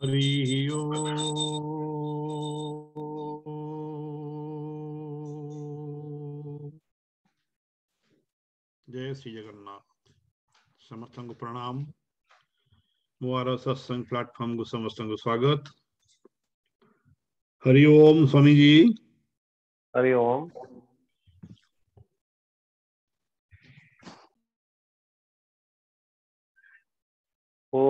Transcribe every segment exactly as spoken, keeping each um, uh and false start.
हरि ओम। जय श्री जगन्नाथ। समस्त को प्रणाम। मोर सत्संग प्लेटफॉर्म को समस्त को स्वागत। हरि ओम स्वामी जी। हरि ओम। ओ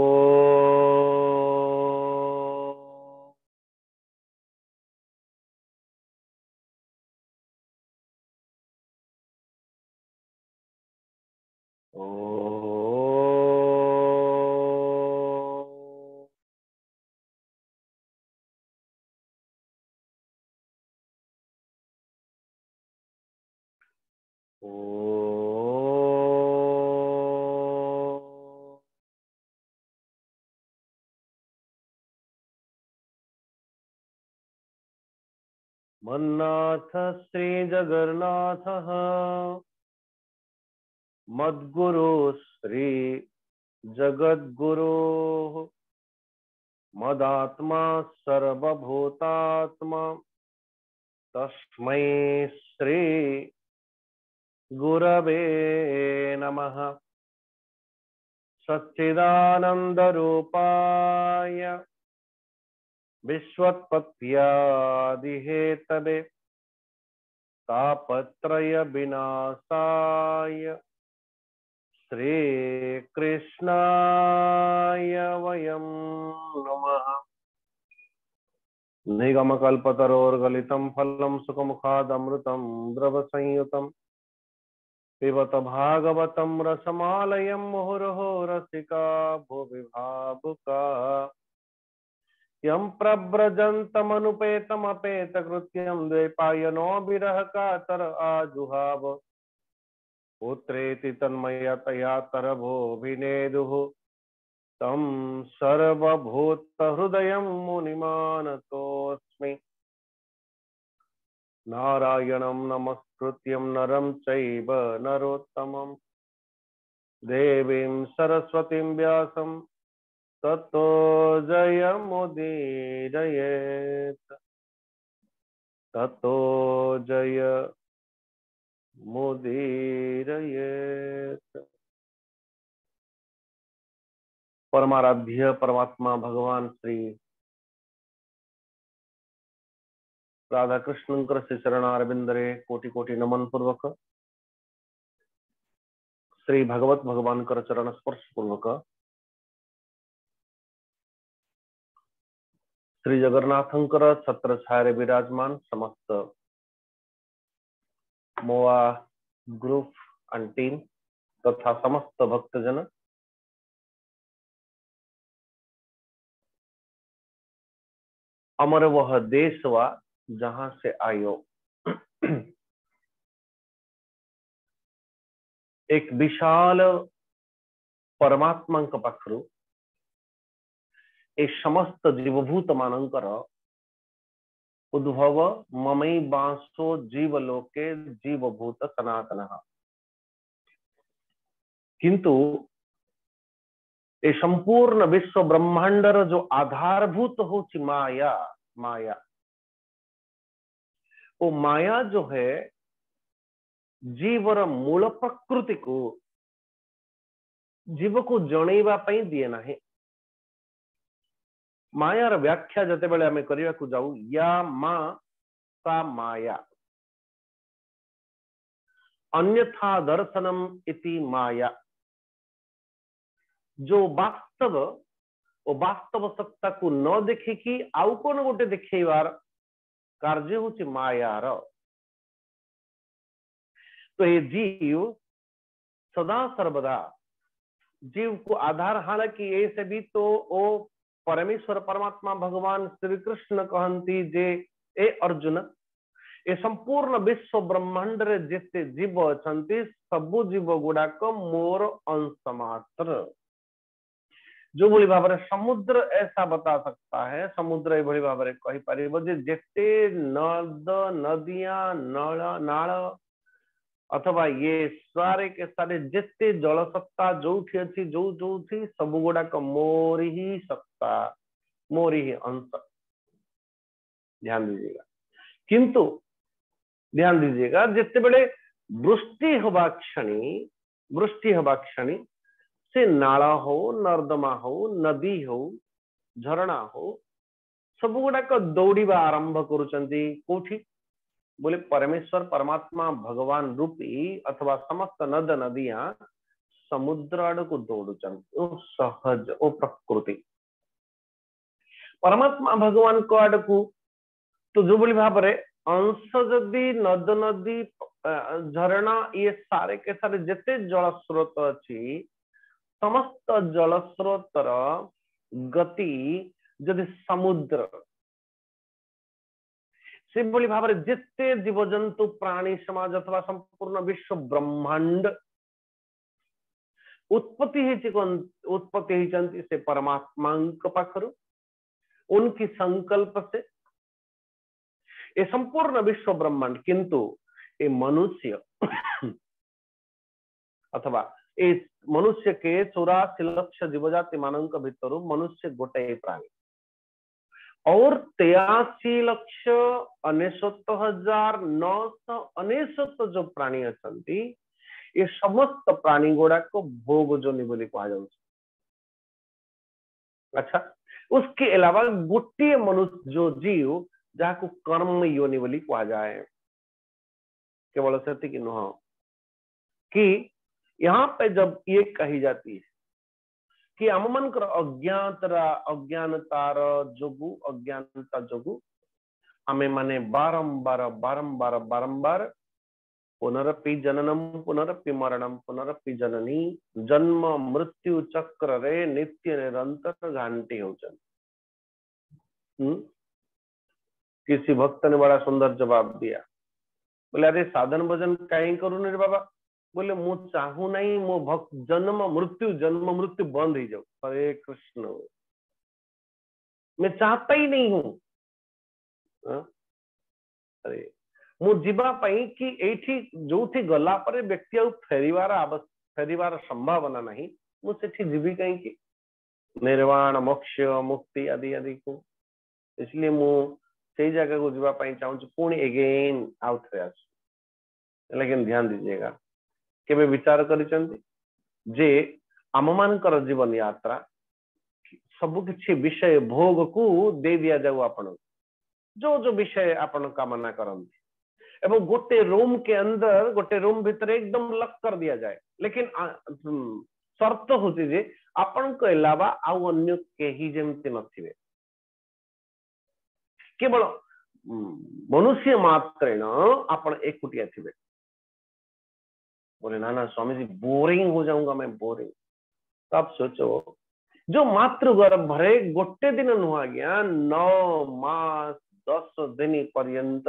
मन्नाथ श्री जगन्नाथः मद्गुरु श्री जगद्गुरुः मदात्मा सर्वभूतात्मा तस्मै श्री गुरवे नमः। सच्चिदानंद रूपाय विश्वोत्पत्त्यादिहेतवे तापत्रय विनाशाय श्री कृष्णाय वयं नमः। निगमकल्पतरोर्गलितं फलं सुखमुखादमृतं द्रवसंयुतं पिबत भागवतं रसमालयं मुहुर्मुहुः रसिका भुवि भावुका यं प्रव्रजन्तमनुपेतमपेतकृत्यं द्वैपायनो विरह कातर आजुहाव पुत्रेति तन्मयतया तरभोभिनेदुः तं सर्वभूतहृदयं मुनिमानतोऽस्मि। नारायणं नमस्कृत्यं नरं चैव नरोत्तमं देवीं सरस्वतीं व्यासं ततो जयमुदीरयेत् ततो जयमुदीरयेत्। परमाराध्य परमात्मा भगवान श्री राधा कृष्णंकर श्री चरणारविंदरे कोटि कोटि नमन पूर्वक श्री भगवत भगवान कर चरण स्पर्श पूर्वक श्री जगन्नाथंकर छत्र छाया विराजमान समस्त मोआ ग्रुप एंड टीम तथा समस्त भक्तजन अमर वह देश वा जहां से आयो। एक विशाल परमात्मा पाखरु ए समस्त जीवभूत मानकर उद्भव ममई बांसो जीवलोके जीवभूत सनातन। किंतु ए संपूर्ण विश्व ब्रह्मांडर जो आधारभूत हो माया माया वो माया जो है जीवर मूल प्रकृति को जीव को जनैवा पई दिए नाही। मायार व्याख्या जते बेले हमें करिया को जाऊ या मा सा माया अन्यथा दर्शनम इति माया। जो वास्तव वो वास्तव सत्ता को न देखिकी आउ कोन गोटे देखैवार कार्य होची मायार। तो ये जीव सदा सर्वदा जीव को आधार, हालांकि ऐसे भी तो ओ परमेश्वर परमात्मा भगवान श्री कृष्ण कहती जे ए अर्जुन ए संपूर्ण विश्व ब्रह्मांड रे जेते जीव अछंती सबु जीव गुडाक मोर अंश मात्र। जो भली भाव समुद्र ऐसा बता सकता है, समुद्र ये भली भाव कही पारिबो जे जेते नद नदियां नल नाल अथवा ये सारे के सारे जेते जल सत्ता जो अच्छी जो जो सब गुड़ाक मोर ही सत्ता मोरी ही अंश। ध्यान दीजिएगा। किंतु ध्यान दीजिएगा जिते बड़े वृष्टि हवा क्षणी वृष्टि हवा क्षणी से नाला हो, नर्दमा हो, नदी हो, झरणा हो, सब गुड़ाक दौड़ा आरंभ करुचंती कोठी बोले परमेश्वर परमात्मा भगवान रूपी अथवा समस्त नद नदियां समुद्र आड़ को दौड़ुचंती। ओ सहज ओ प्रकृति परमात्मा भगवान को आड़ को तो जो बोली भाव रे अंश जदि नद नदी झरणा ये सारे के सारे जिते जल स्रोत अच्छी समस्त जल स्रोतर गति जदि समुद्र से बोली भाव रे जिते जीवजंतु प्राणी समाज अथवा संपूर्ण विश्व ब्रह्मांड उत्पत्ति उत्पत्ति से परमात्मा पाखरु उनकी संकल्प से ये संपूर्ण विश्व ब्रह्मांड किंतु ये मनुष्य अथवा ये मनुष्य के चौरासी लक्ष जीवजाति मानक भितर मनुष्य गोटे प्राणी और तेयासी लक्ष अनेशत हजार नौ सौ अनेशत जो प्राणी अच्छा ये समस्त प्राणी गुड़ाक भोग जोनि बोली कहा जाउछ। अच्छा उसके अलावा गोटे मनुष्य जो जीव जहाँ को कर्म योनि बोली कहा जाए केवल से नुह कि यहाँ पे जब ये कही जाती है कि आम मन अज्ञातरा अज्ञानतार जोगु अज्ञानता जोगु आमे माने बारंबार बारंबार बारंबार पुनरपि जननम पुनरपि मरणम पुनरपि जननी जन्म मृत्यु चक्र रे नित्य निरंतर घंटी होचन। किसी भक्त ने बड़ा सुंदर जवाब दिया बोले अरे साधन भजन कहीं करू रे बाबा बोले मु चाहू नहीं मो भक्त जन्म मृत्यु जन्म मृत्यु बंद ही जाओ। हरे कृष्ण मैं चाहता ही नहीं हूं। अरे मु जीवा पई कि एठी जोठी गला पर व्यक्ति आ फेरिवार आवश्यक फेरिवार संभावना नहीं मु सेठी जीवी कहीं की निर्वाण मोक्ष मुक्ति आदि आदि को इसलिए मु से जगह को जीवा पई चाहूँ पुणी एगेन आउट रे आस। लेकिन ध्यान दीजिएगा केबे विचार करिसंती जे आम मानकर जीवन यात्रा सब किछि विषय भोग को दे दिया जाऊ आपण जो जो विषय आपण कामना करंती एवं गोटे रूम के अंदर गोटे रूम भीतर एकदम लक कर दिया जाए। लेकिन शर्त होती जे आपण को अलावा आउ अन्य केही जेमति नथिबे केवल मनुष्य मात्रेण आपण एकुटिया थिबे। बोले ना ना स्वामी जी बोरिंग हो जाऊंगा मैं बोरिंग। तो आप सोचो जो मातृ गर्भ भरे गोटे दिन नुआ गया नौ मास दस दिन पर्यंत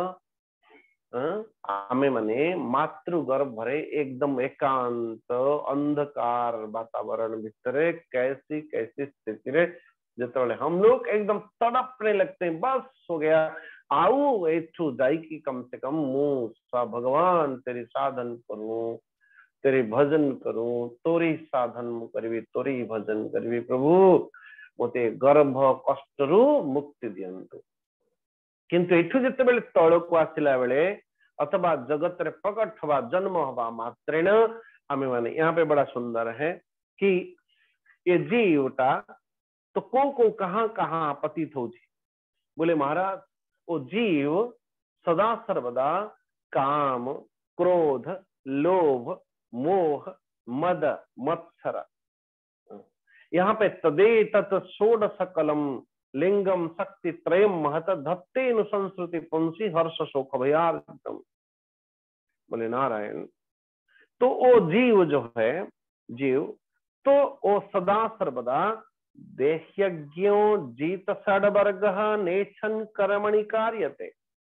आमे माने मातृ गर्भ भरे एकदम एकांत अंधकार वातावरण भितर कैसी कैसी स्थिति रे जिते हम लोग एकदम तड़पने लगते हैं बस हो गया आऊ एठू जाई की कम से कम मु भगवान तेरी साधन करूं तेरे भजन करूं तोरी साधन करी तोरी भजन करी प्रभु मते गर्भ कष्ट रु मुक्ति दियंतु। किंतु एठू जिते बेले तळ को आसिला बेले अथवा जगत रे प्रकट हवा जन्म हवा मात्रेण आमे माने यहाँ पे बड़ा सुंदर है कि ये जीवटा तो को को कहां कहां पतित हो बोले महाराज वो जीव सदा सर्वदा काम क्रोध लोभ मोह मद मत्सर यहाँ पे तदे तत् षोडश कलम लिंगम शक्ति त्रयम महत धत्तेनु संस्कृति पुंसी हर्ष शोक भयार्जितम। बोले नारायण तो वो जीव जो है जीव तो वो सदा सर्वदा देह्यज्ञो जीत षड्वर्ग नेच्छन कर्मणि कार्यते।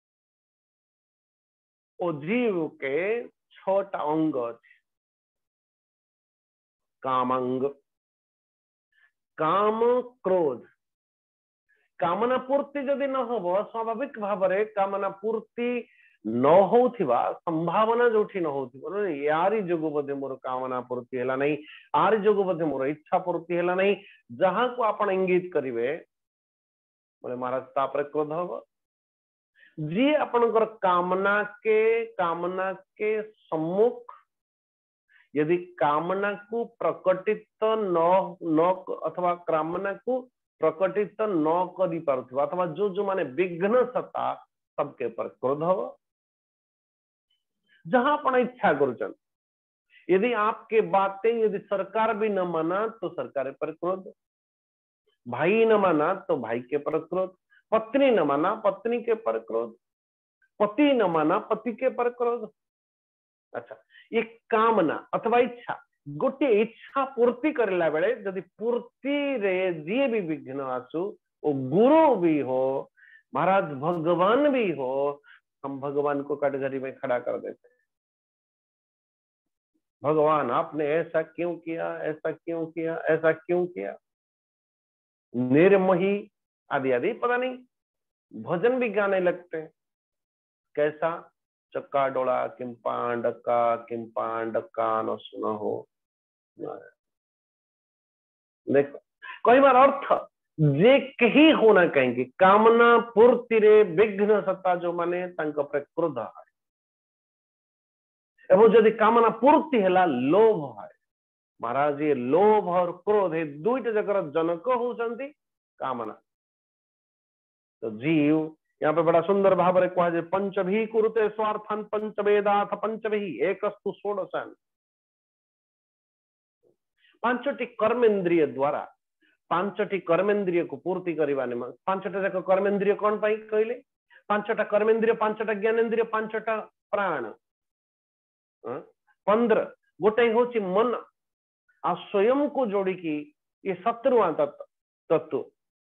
ओ जीव के छोटा अंग कामांग काम क्रोध कामना पूर्ति जदि न हो स्वाभाविक भाव रे कामना पूर्ति न होथिबा संभावना जोठी न होथिबो यारी जोगु बदे मोर कामना पूर्ति हैला नहीं आरी जोगु बदे मोर इच्छा पूर्ति हैला नहीं जहां को आपण इंगित करिवे बोले महाराज तापर क्रोध हम जी आपनकर कामना के कामना के सम्मुख यदि कामना को प्रकटित न न अथवा कामना को प्रकटित न करी पारुथिबा अथवा जो जो माने विघ्न सत्ता सबके पर क्रोध हो जहां अपन इच्छा करुचन यदि आपके बातें यदि सरकार भी न माना तो सरकार पर क्रोध भाई न माना तो भाई के पर क्रोध पत्नी न माना पत्नी के पर क्रोध पति न माना पति के पर क्रोध अच्छा ये कामना अथवा इच्छा गोटे इच्छा पूर्ति करला बेले जदि पूर्ति रे जी भी विघ्न आसु वो गुरु भी हो महाराज भगवान भी हो हम भगवान को कटघरी में खड़ा कर देते हैं भगवान आपने ऐसा क्यों किया ऐसा क्यों किया ऐसा क्यों किया निर्मोही आदि आदि पता नहीं भजन भी गाने लगते हैं कैसा चक्का डोला किम पांडका किम पांडका न सुना हो देखो कई बार अर्थ जे कही होना कहेंगे कामना पूर्ति रे विघ्न सत्ता जो माने तांको पर क्रोध है एवं जदि कामना पूर्ति है लोभ है महाराज ये लोभ और क्रोध ये दुईट जगर जनक होती कामना तो जीव यहाँ पे बड़ा सुंदर भाव रे कहा जाए पंचभी कुरुते स्वार्थन पंचवेदाथ पंचभी एकस्तु षोडशान पांचटी कर्मेंद्रिय द्वारा पांचटी कर्मेंद्रिय को पूर्ति करवा पांचटा जाक कर्मेंद्रिय कौन पाई कहले पांचटा कर्मेंद्रिय पांचटा ज्ञानेन्द्रिय पांचटा प्राण पंद्रह गोटे हूँ मन आ स्वयं को जोड़ी की ये सत्रुआ तत्व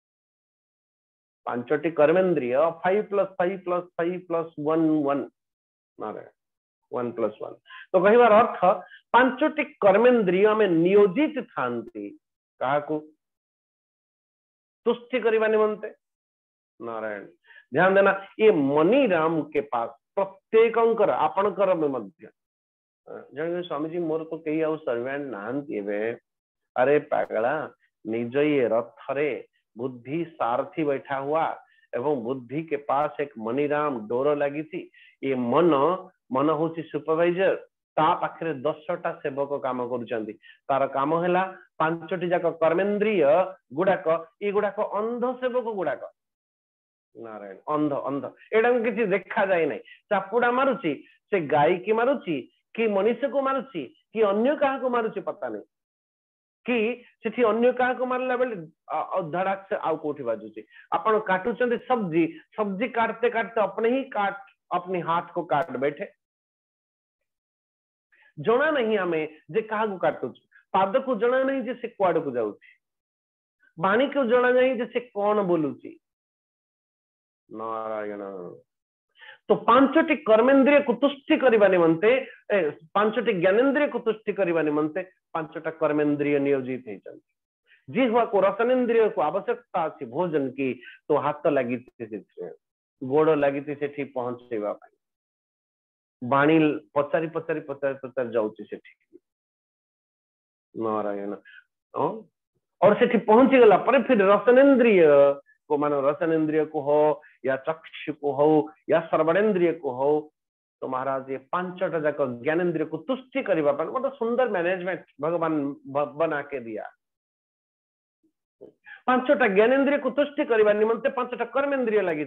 पांचटी कर्मेंद्रिय five plus five plus five plus one one one plus one तो कहबार अर्थ पांचटी कर्मेंद्रिय में नियोजित थांती काहाकू तुष्टि करने निमंते नारायण ध्यान देना ये मनी राम के पास प्रत्येक आपणकर में मध्य जन स्वामी जी मोर तो कई आउ सर्वेंट नहांती अरे पागला निज ये रथ रे बुद्धि सारथी बैठा हुआ एवं बुद्धि के पास एक मनीराम डोर लगी थी ये मन मन हूँ सुपरवाइजर ता पाखे दसटा सेवक काम कर तार काम है पांचटी जाक कर्मेंद्रिय गुड़ाक ये गुड़ाक अंध सेवक गुड़ाक नारायण अंध अंध एटा किसी देखा जाए ना चापुड़ा मारुची से गाय की मारुची कि मनुष्य को मारुची कि अन्य क्या को मारुची पता नहीं कि सेठी अन्य क्या को मारला बेले धड़ाक से आउ कोठी बाजुची आपण काटुचंदी सब्जी सब्जी काटते काटते अपने ही काट अपने हाथ को काट बैठे जना नहीं हमें जे कहा को काटुच पाद को जना नहीं जे से कुआड़ को जाउची बाणी को जना नहीं जे से कौन बोलुची नारायण तो पांचटी कर्मेंद्रिय को तुष्टि करने निमंते पांचटी ज्ञानेन्द्रिय को तुष्टि करने निमंते पांचटा कर्मेंद्रिय नियोजित है जिह्वा को रसनेन्द्रिय को आवश्यकता अच्छी भोजन की तो हाथ लगी गोड़ लगी से पहुंचेगा बाणी पचारि पचारि पचारि पचारि जाऊँगी से नारायण और से पहुंची गला पर फिर रसनेन्द्रिय को मानो रसनेन्द्रिय को हो या चक्षु को हो या श्रवणेन्द्रिय को हो तो महाराज ये पांचटा जाक ज्ञानेन्द्रिय को तुष्टि करने गोटे सुंदर मैनेजमेंट भगवान बना के दिया पांचटा ज्ञानेन्द्रिय को तुष्टि करने निमंते पांचटा कर्मेन्द्रिय लगी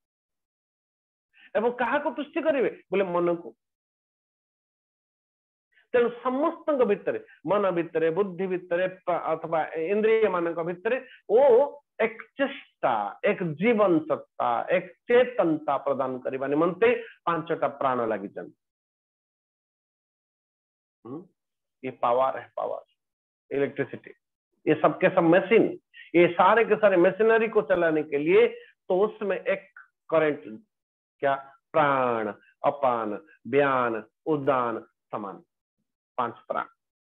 एवं क्या को तुष्टि करेंगे बोले मन को तेणु समस्त भितर मन भितर बुद्धि भितर अथवा इंद्रिय मान भितर वो एक चेष्टा एक जीवन सत्ता एक चेतनता प्रदान करने निमंते पांचटा प्राण लगी ये पावर है पावर इलेक्ट्रिसिटी ये सबके सब मशीन ये सारे के सारे मशीनरी को चलाने के लिए तो उसमें एक करंट क्या प्राण अपान व्यान उदान समान पांच प्राण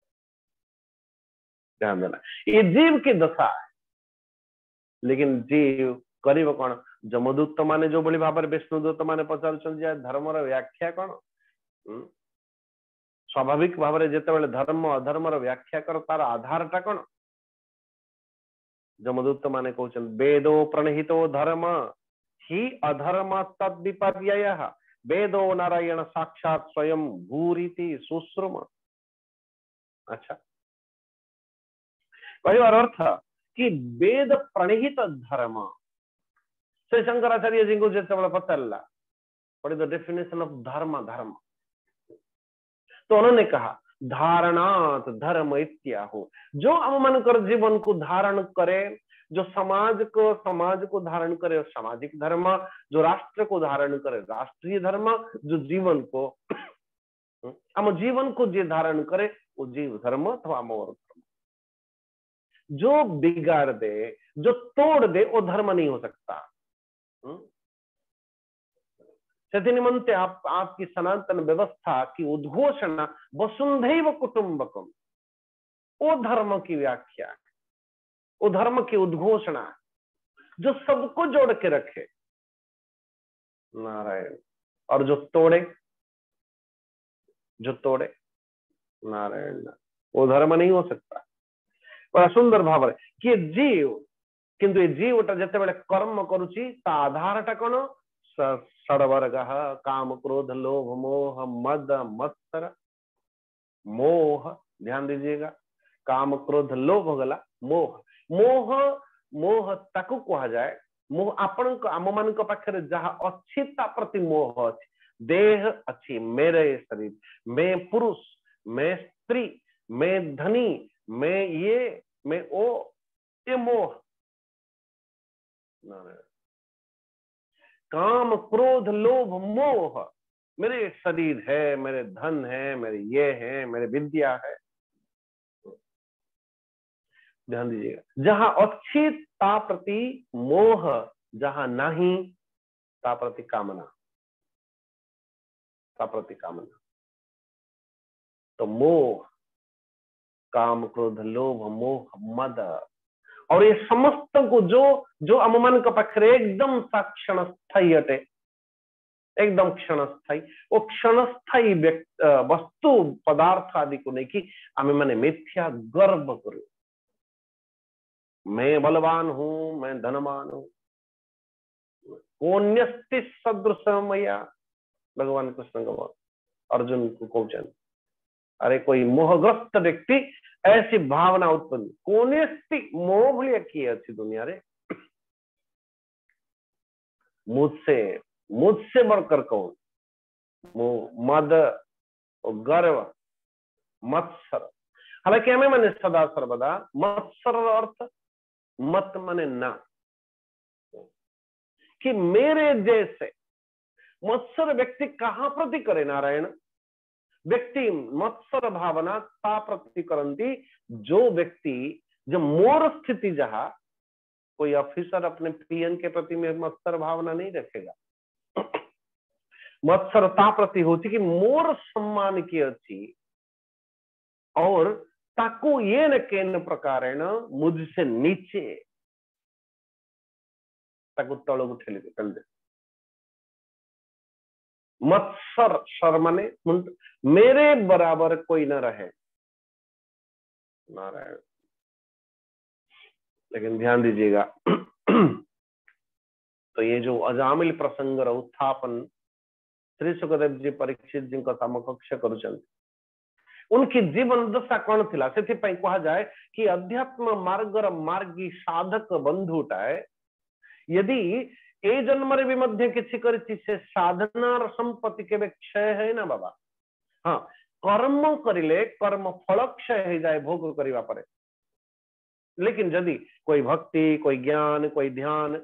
ध्यान देना ये जीव की दशा है लेकिन जीव करीब कौन जमदूत माने जो बड़ी भाव विष्णुदूत माने पचार धर्मर व्याख्या कौन स्वाभाविक भाव में जिते धर्म अधर्मर व्याख्या कर तार आधार टा कौन जमदूत माने कहते वेदो प्रणहितो धर्म ही अधर्म तद विपर्यय वेदो नारायण साक्षात स्वयं भूरिति सुश्रुम। अच्छा, कहवार अर्थ कि वेद प्रणहित धर्म। श्री शंकराचार्य जी को जो पचारा what is the definition of dharma dharma, तो उन्होंने कहा धारणात धर्म इत्याहु। जो हम मानकर जीवन को धारण करे, जो समाज को समाज को धारण करे सामाजिक धर्म, जो राष्ट्र को धारण करे राष्ट्रीय धर्म, जो जीवन को हम जीवन को जो धारण करे वो जीव धर्म अथवा मोर धर्म। जो बिगाड़ दे, जो तोड़ दे वो धर्म नहीं हो सकता। से निमंते आप आपकी सनातन व्यवस्था की उद्घोषणा वसुंधैव कुटुंबकम, वो धर्म की व्याख्या, वो धर्म की उद्घोषणा जो सबको जोड़ के रखे नारायण। और जो तोड़े जो तोड़े नारायण, वो धर्म नहीं हो सकता। बड़ा सुंदर भाव है कि जीव, किंतु ये जीवटा जिते बेले कर्म करुची ता आधारटा कौन? षड्वर्ग काम क्रोध लोभ मोह मद मत्सर। मोह, ध्यान दीजिएगा, काम क्रोध लोभ गला मोह। मोह मोह ताकू कहा जाए मोह आपण आम मान पाखे जहाँ अच्छी ता प्रति मोह अच्छी। देह अच्छी, मेरे शरीर, मैं पुरुष, मैं स्त्री, मैं धनी, मैं ये मैं ओ, ये मोह। काम क्रोध लोभ मोह, मेरे शरीर है, मेरे धन है, मेरे ये है, मेरे विद्या है। ध्यान दीजिएगा, जहां अच्छी ता प्रति मोह, जहां नहीं ता प्रति कामना, ता प्रति कामना। तो मोह, काम क्रोध लोभ मोह मद, और ये समस्त को जो जो अमन का पाखरे एकदम सा क्षणस्थायी हटे, एकदम क्षणस्थायी, वो क्षणस्थायी वस्तु पदार्थ आदि को नहीं कि आम मैंने मिथ्या गर्व करूं, मैं बलवान हूं, मैं धनवान हूं। कोन्यस्ति सदृशमया, भगवान कृष्ण का अर्जुन को कहते, अरे कोई मोहग्रस्त व्यक्ति ऐसी भावना उत्पन्न कोन्यस्ति मोह भलिया किए अच्छी दुनिया रे, मुझसे मुझसे बढ़कर कौन? मद गर्व मत्सर। हालांकि हमें मैंने सदा सर्वदा मत्सर अर्थ मत माने ना, कि मेरे जैसे मत्सर व्यक्ति कहां प्रति करे नारायण? व्यक्ति मत्सर भावना ता प्रति करंती जो व्यक्ति, जो मोर स्थिति जहां कोई ऑफिसर अपने पीएन के प्रति में मत्सर भावना नहीं रखेगा। मत्सरता प्रति होती कि मोर सम्मान की अच्छी, और ताकू ये न केन प्रकार मुझसे नीचे ताकू तलक उठेली चल दे। मत्सर सर माने मेरे बराबर कोई न रहे नारायण। लेकिन ध्यान दीजिएगा, तो ये जो अजामिल प्रसंग उत्थापन श्री सुखदेव जी परीक्षित जी का समकक्ष करुचंती, उनकी जीवन दशा कौन थिला से कहा जाए कि अध्यात्म मार्गर मार्गी साधक बंधुटाए यदि ए जन्म रे भी मध्य किसी करिछि से साधनार संपत्ति के क्षय है ना बाबा। हाँ, कर्म करिले कर्म फल क्षय हो जाए भोग करिवा परे, लेकिन यदि कोई भक्ति, कोई ज्ञान, कोई ध्यान,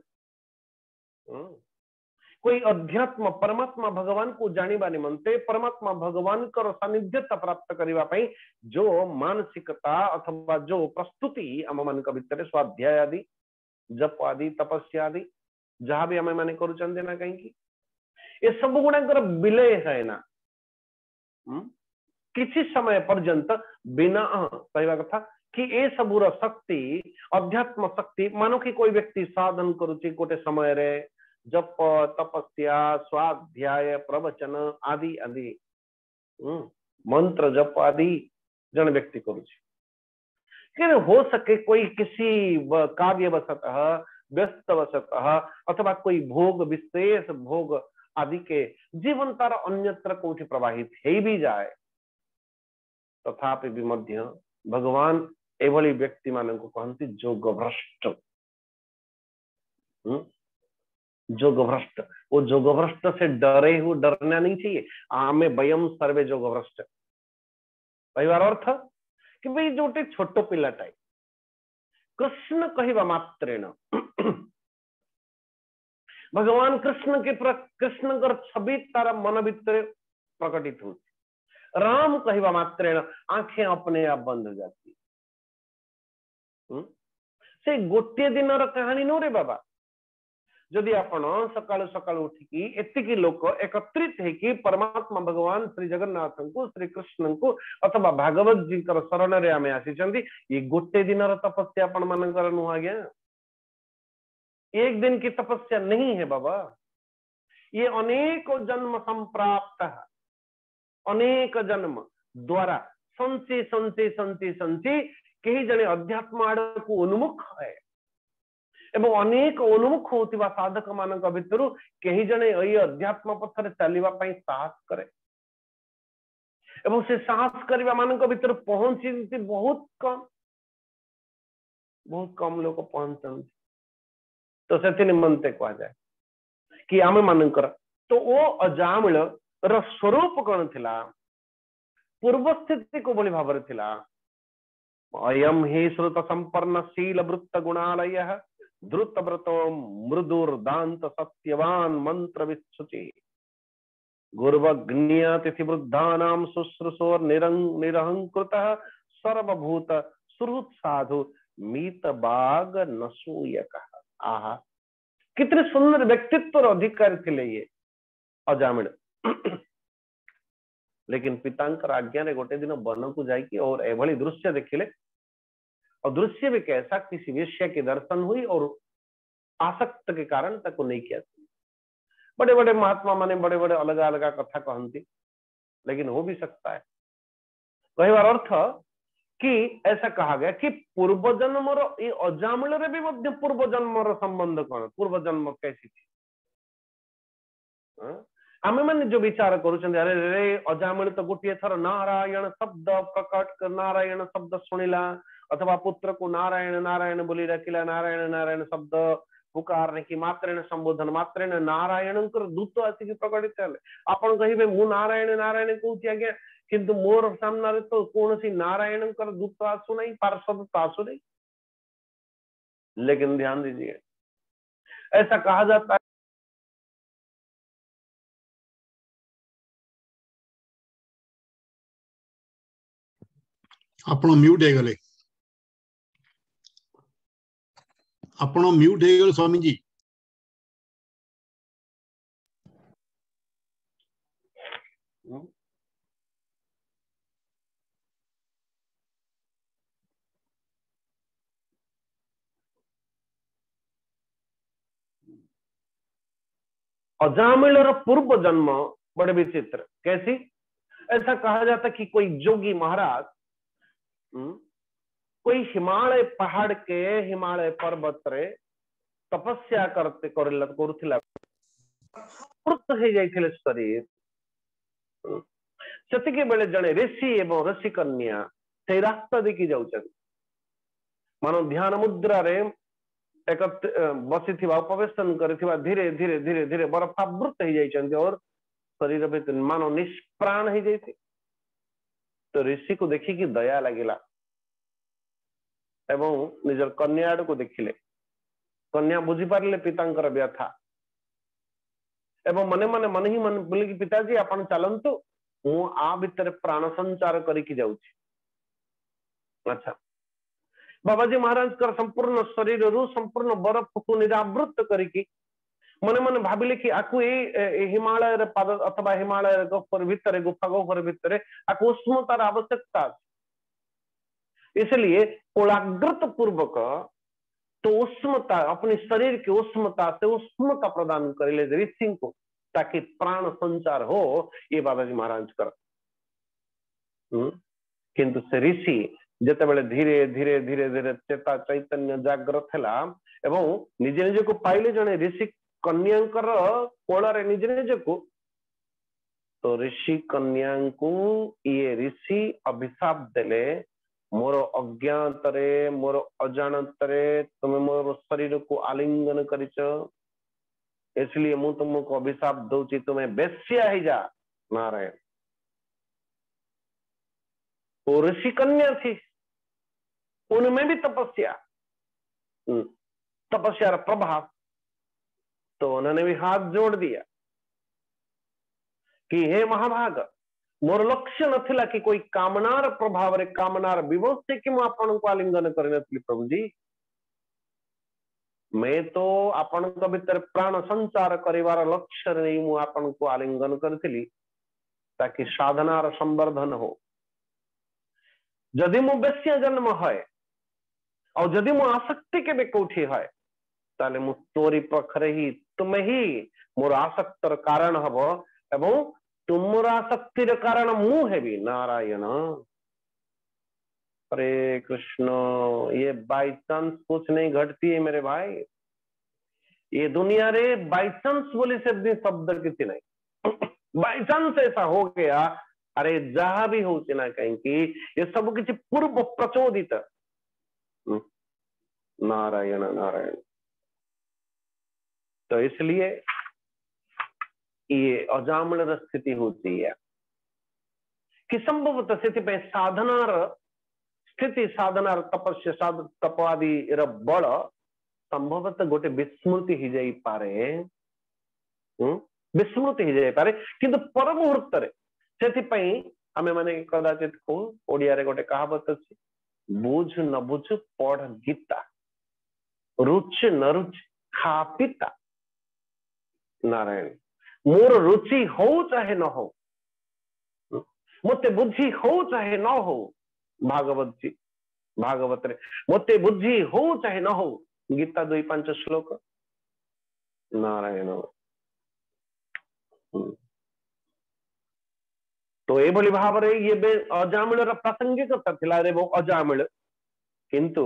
कोई अध्यात्म परमात्मा भगवान को जानिबा निमंते परमात्मा भगवान कर सानिध्यता प्राप्त करिवा पई जो मानसिकता अथवा जो प्रस्तुति आम मान भितर स्वाध्याय आदि जप आदि तपस्या आदि जहां भी आम मैंने करुचंदे ना कहीं ये सब गुणाकर विलय है ना किसी समय पर्यंत बिना कहवा कथा कि ए सबूर शक्ति अध्यात्म शक्ति मानो कि कोई व्यक्ति साधन करुची गोटे समय रे जप तपस्या स्वाध्याय प्रवचन आदि आदि मंत्र जप आदि जन व्यक्ति करुची, कि हो सके कोई किसी कार्यवशतः व्यस्तवशतः अथवा कोई भोग विशेष भोग आदि के जीवन तार अन्यत्र कोठी प्रवाहित हे भी जाए तथापि भी मध्य भगवान एभली व्यक्ति मानक कहती जोग भ्रष्ट। जोग भ्रष्ट, वो जोग भ्रष्ट से डरे हुए डरना नहीं चाहिए। आमे वयम सर्वे जोग भ्रष्ट कहवार अर्थ कि भाई जोटे छोट पिलाटाए कृष्ण कहवा मात्रेण भगवान कृष्ण के कृष्ण छवि तार मन भितर प्रकटित हो। राम कहवा मात्रेण आंखें अपने आप बंद हो जाती। से गोटे दिन कहानी नो रे बाबा। जदि आपण सकाळु सकाळु उठिकी एतिकी लोक एकत्रित हेकी परमात्मा भगवान श्री जगन्नाथ को श्री कृष्ण को अथवा भागवत जी शरण रे आमे आसीचंदी ये गोटे दिन तपस्या आपण मानकर नुह आज्ञा। एक दिन की तपस्या नहीं है बाबा, ये अनेक जन्म संप्राप्त अनेक जन्म द्वारा संचि संचि संचि संचि कहीं जने अध्यात्म आड़ को उन्मुख है एवं अनेक उन्मुख होतिबा साधक मानक भितरु कहीं जने एई अध्यात्म पथरे चलिबा पई साहस करे एवं से साहस करबा मानक भितर पहुंची बहुत कम बहुत कम लोग पहुंचन। तो से निमंते कहा जाए कि आम मानकर तो वो अजामिल र स्वरूप कौन थिला पूर्व स्थिति को बोली भाव थिला अयम ही श्रुत संपन्न शील वृत्त गुणालय द्रुत व्रतो मृदुर्दांत सत्यवान मंत्र विच्छुचि गुर्वग्निया तिथि वृद्धानाम शुश्रूषोर निरंग निरहंकृत सर्वभूत सुहृत साधु मीत बाग नसूयक। आहा कितने सुंदर व्यक्तित्व और अधिकारी थे ये अजामिल। लेकिन पितांकर आज्ञा रे गोटे दिन वन को जाइए और एभली दृश्य देखिले और दृश्य भी कैसा किसी वेश्या के दर्शन हुई और आसक्त के कारण तक नहीं किया। बड़े बड़े महात्मा माने बड़े बड़े अलग अलग कथा कहती, लेकिन हो भी सकता है। कहवार अर्थ कि ऐसा कहा गया कि पूर्व जन्म ये अजामिल रे भी मध्य पूर्व जन्म संबंध कौन पूर्व जन्म कैसी थी। आमे मैंने जो विचार करुछन अरे रे अजामिल तो गोटे थर नारायण शब्द प्रकट कर नारायण शब्द सुनिला अथवा पुत्र को नारायण नारायण बोली रखिला नारायण नारायण शब्द पुकारने की मात्रेण संबोधन मात्रेण नारायण दूत आसिक प्रकटित हेले आपण कहिबे मु नारायण नारायण कहूची आज्ञा किंतु मोर सामने तो कौन सी नारायण कर दूत आसु नहीं पार्षद तो आसु नहीं। लेकिन ध्यान दीजिए ऐसा कहा जाता है आपण म्यूट हे गले आपण म्यूट हे गले स्वामी जी। अजामिल और पूर्व जन्म बड़े विचित्र कैसी। ऐसा कहा जाता कि कोई जोगी महाराज कोई हिमालय पहाड़ के हिमालय पर्वत रे तपस्या करते करुथिला शरीर सेतिके बेले जड़े ऋषि एवं ऋषि कन्या से रास्ता देखी जाउछन मानो ध्यान मुद्रा रे एक बसी थिबा उपवेशन करथिबा धीरे धीरे धीरे धीरे बर्फावृत हो जाइछन और शरीर भीतर मानो निष्प्राण हो जाइछे। तो ऋषि को देखी कि दया लगिला एवं निजर कन्या को देखिले कन्या बुझी पारे पितांकर व्यथा एवं मने मने मन ही मन बोले कि पिताजी आपण चलंतु मु आ भितर प्राण संचार करिकी जाउछि। अच्छा बाबाजी महाराज कर संपूर्ण शरीर रु संपूर्ण बर्फ को निरावृत करिकी मने मने भाबिले कि आकु ए हिमालय रे पाद अथवा हिमालय रे गोफर भितर गुफा गोफर भितर आकु उष्णतार आवश्यकता। इसलिए कोलाग्रत पूर्वक तो उष्णता अपने शरीर की उष्णता से उष्णता प्रदान करेले ऋषि को ताकि प्राण संचार हो। ये बाबाजी महाराज कर किंतु से ऋषि जेते बेले धीरे धीरे धीरे धीरे चेता चैतन्य जाग्रत हैला एवं निजे निजे को पाइले जने ऋषि कन्यांकर कोଳରେ निजे निजे को तो ऋषि कन्या को ये ऋषि अभिशाप देले मोर अज्ञातरे मोर अजानतरे तुम मोर शरीर को आलिंगन करिच इसलिए मु तुमको अभिशाप दूची तुम्हें वेश्या ही जा। नारायण वो ऋषि कन्या थी, उनमें भी तपस्या तपस्या प्रभाव, तो उन्होंने भी हाथ जोड़ दिया कि हे महाभाग मोर लक्ष्य नथिला कि कोई कामनार प्रभाव रे कामनार विवश से कि मु आपन को आलिंगन करने प्रभु जी, मैं तो आपन को भीतर प्राण संचार करिवार लक्ष्य रे मु आपन को आलिंगन करथिली ताकि साधनार संवर्धन हो। जदि मु बेश्या जन्म है और जदि मु आसक्ति के बेकौठी है ताले मु तोरी पखरे ही तुम ही मोर आसक्तर कारण हब एवं तुमर आसक्तिर कारण मु हेबी। नारायण हरे कृष्ण। ये बाई चांस कुछ नहीं घटती है मेरे भाई, ये दुनिया रे बाई चांस बोली से शब्द किसी नहीं बाई चांस ऐसा हो गया, अरे जहां भी हो ना कहीं की ये सब किसी पूर्व प्रचोदित। नारायण नारायण। तो इसलिए ये अजामल स्थिति होती है कि संभवतः से साधनार स्थिति साधनार तपस्या साध तप आदि बल संभवतः गोटे विस्मृति ही जाई पारे, विस्मृति ही जाई पारे किंतु पर मुहूर्त रे सेति पई हमें माने कदाचित को ओडिया रे गोटे कहावत अछि, बुझ न बुझ पढ़ गीता, रुच न रुच खा पिता। नारायण मोर रुचि हो चाहे न हो, मते बुद्धि हो चाहे न हो, भागवत जी भागवत रे मते बुद्धि हो चाहे न हो, गीता दुई पांच श्लोक। नारायण। तो ये भली भाव रे ये अजामिल प्रासंगिकता थिला रे वो अजामिल, किंतु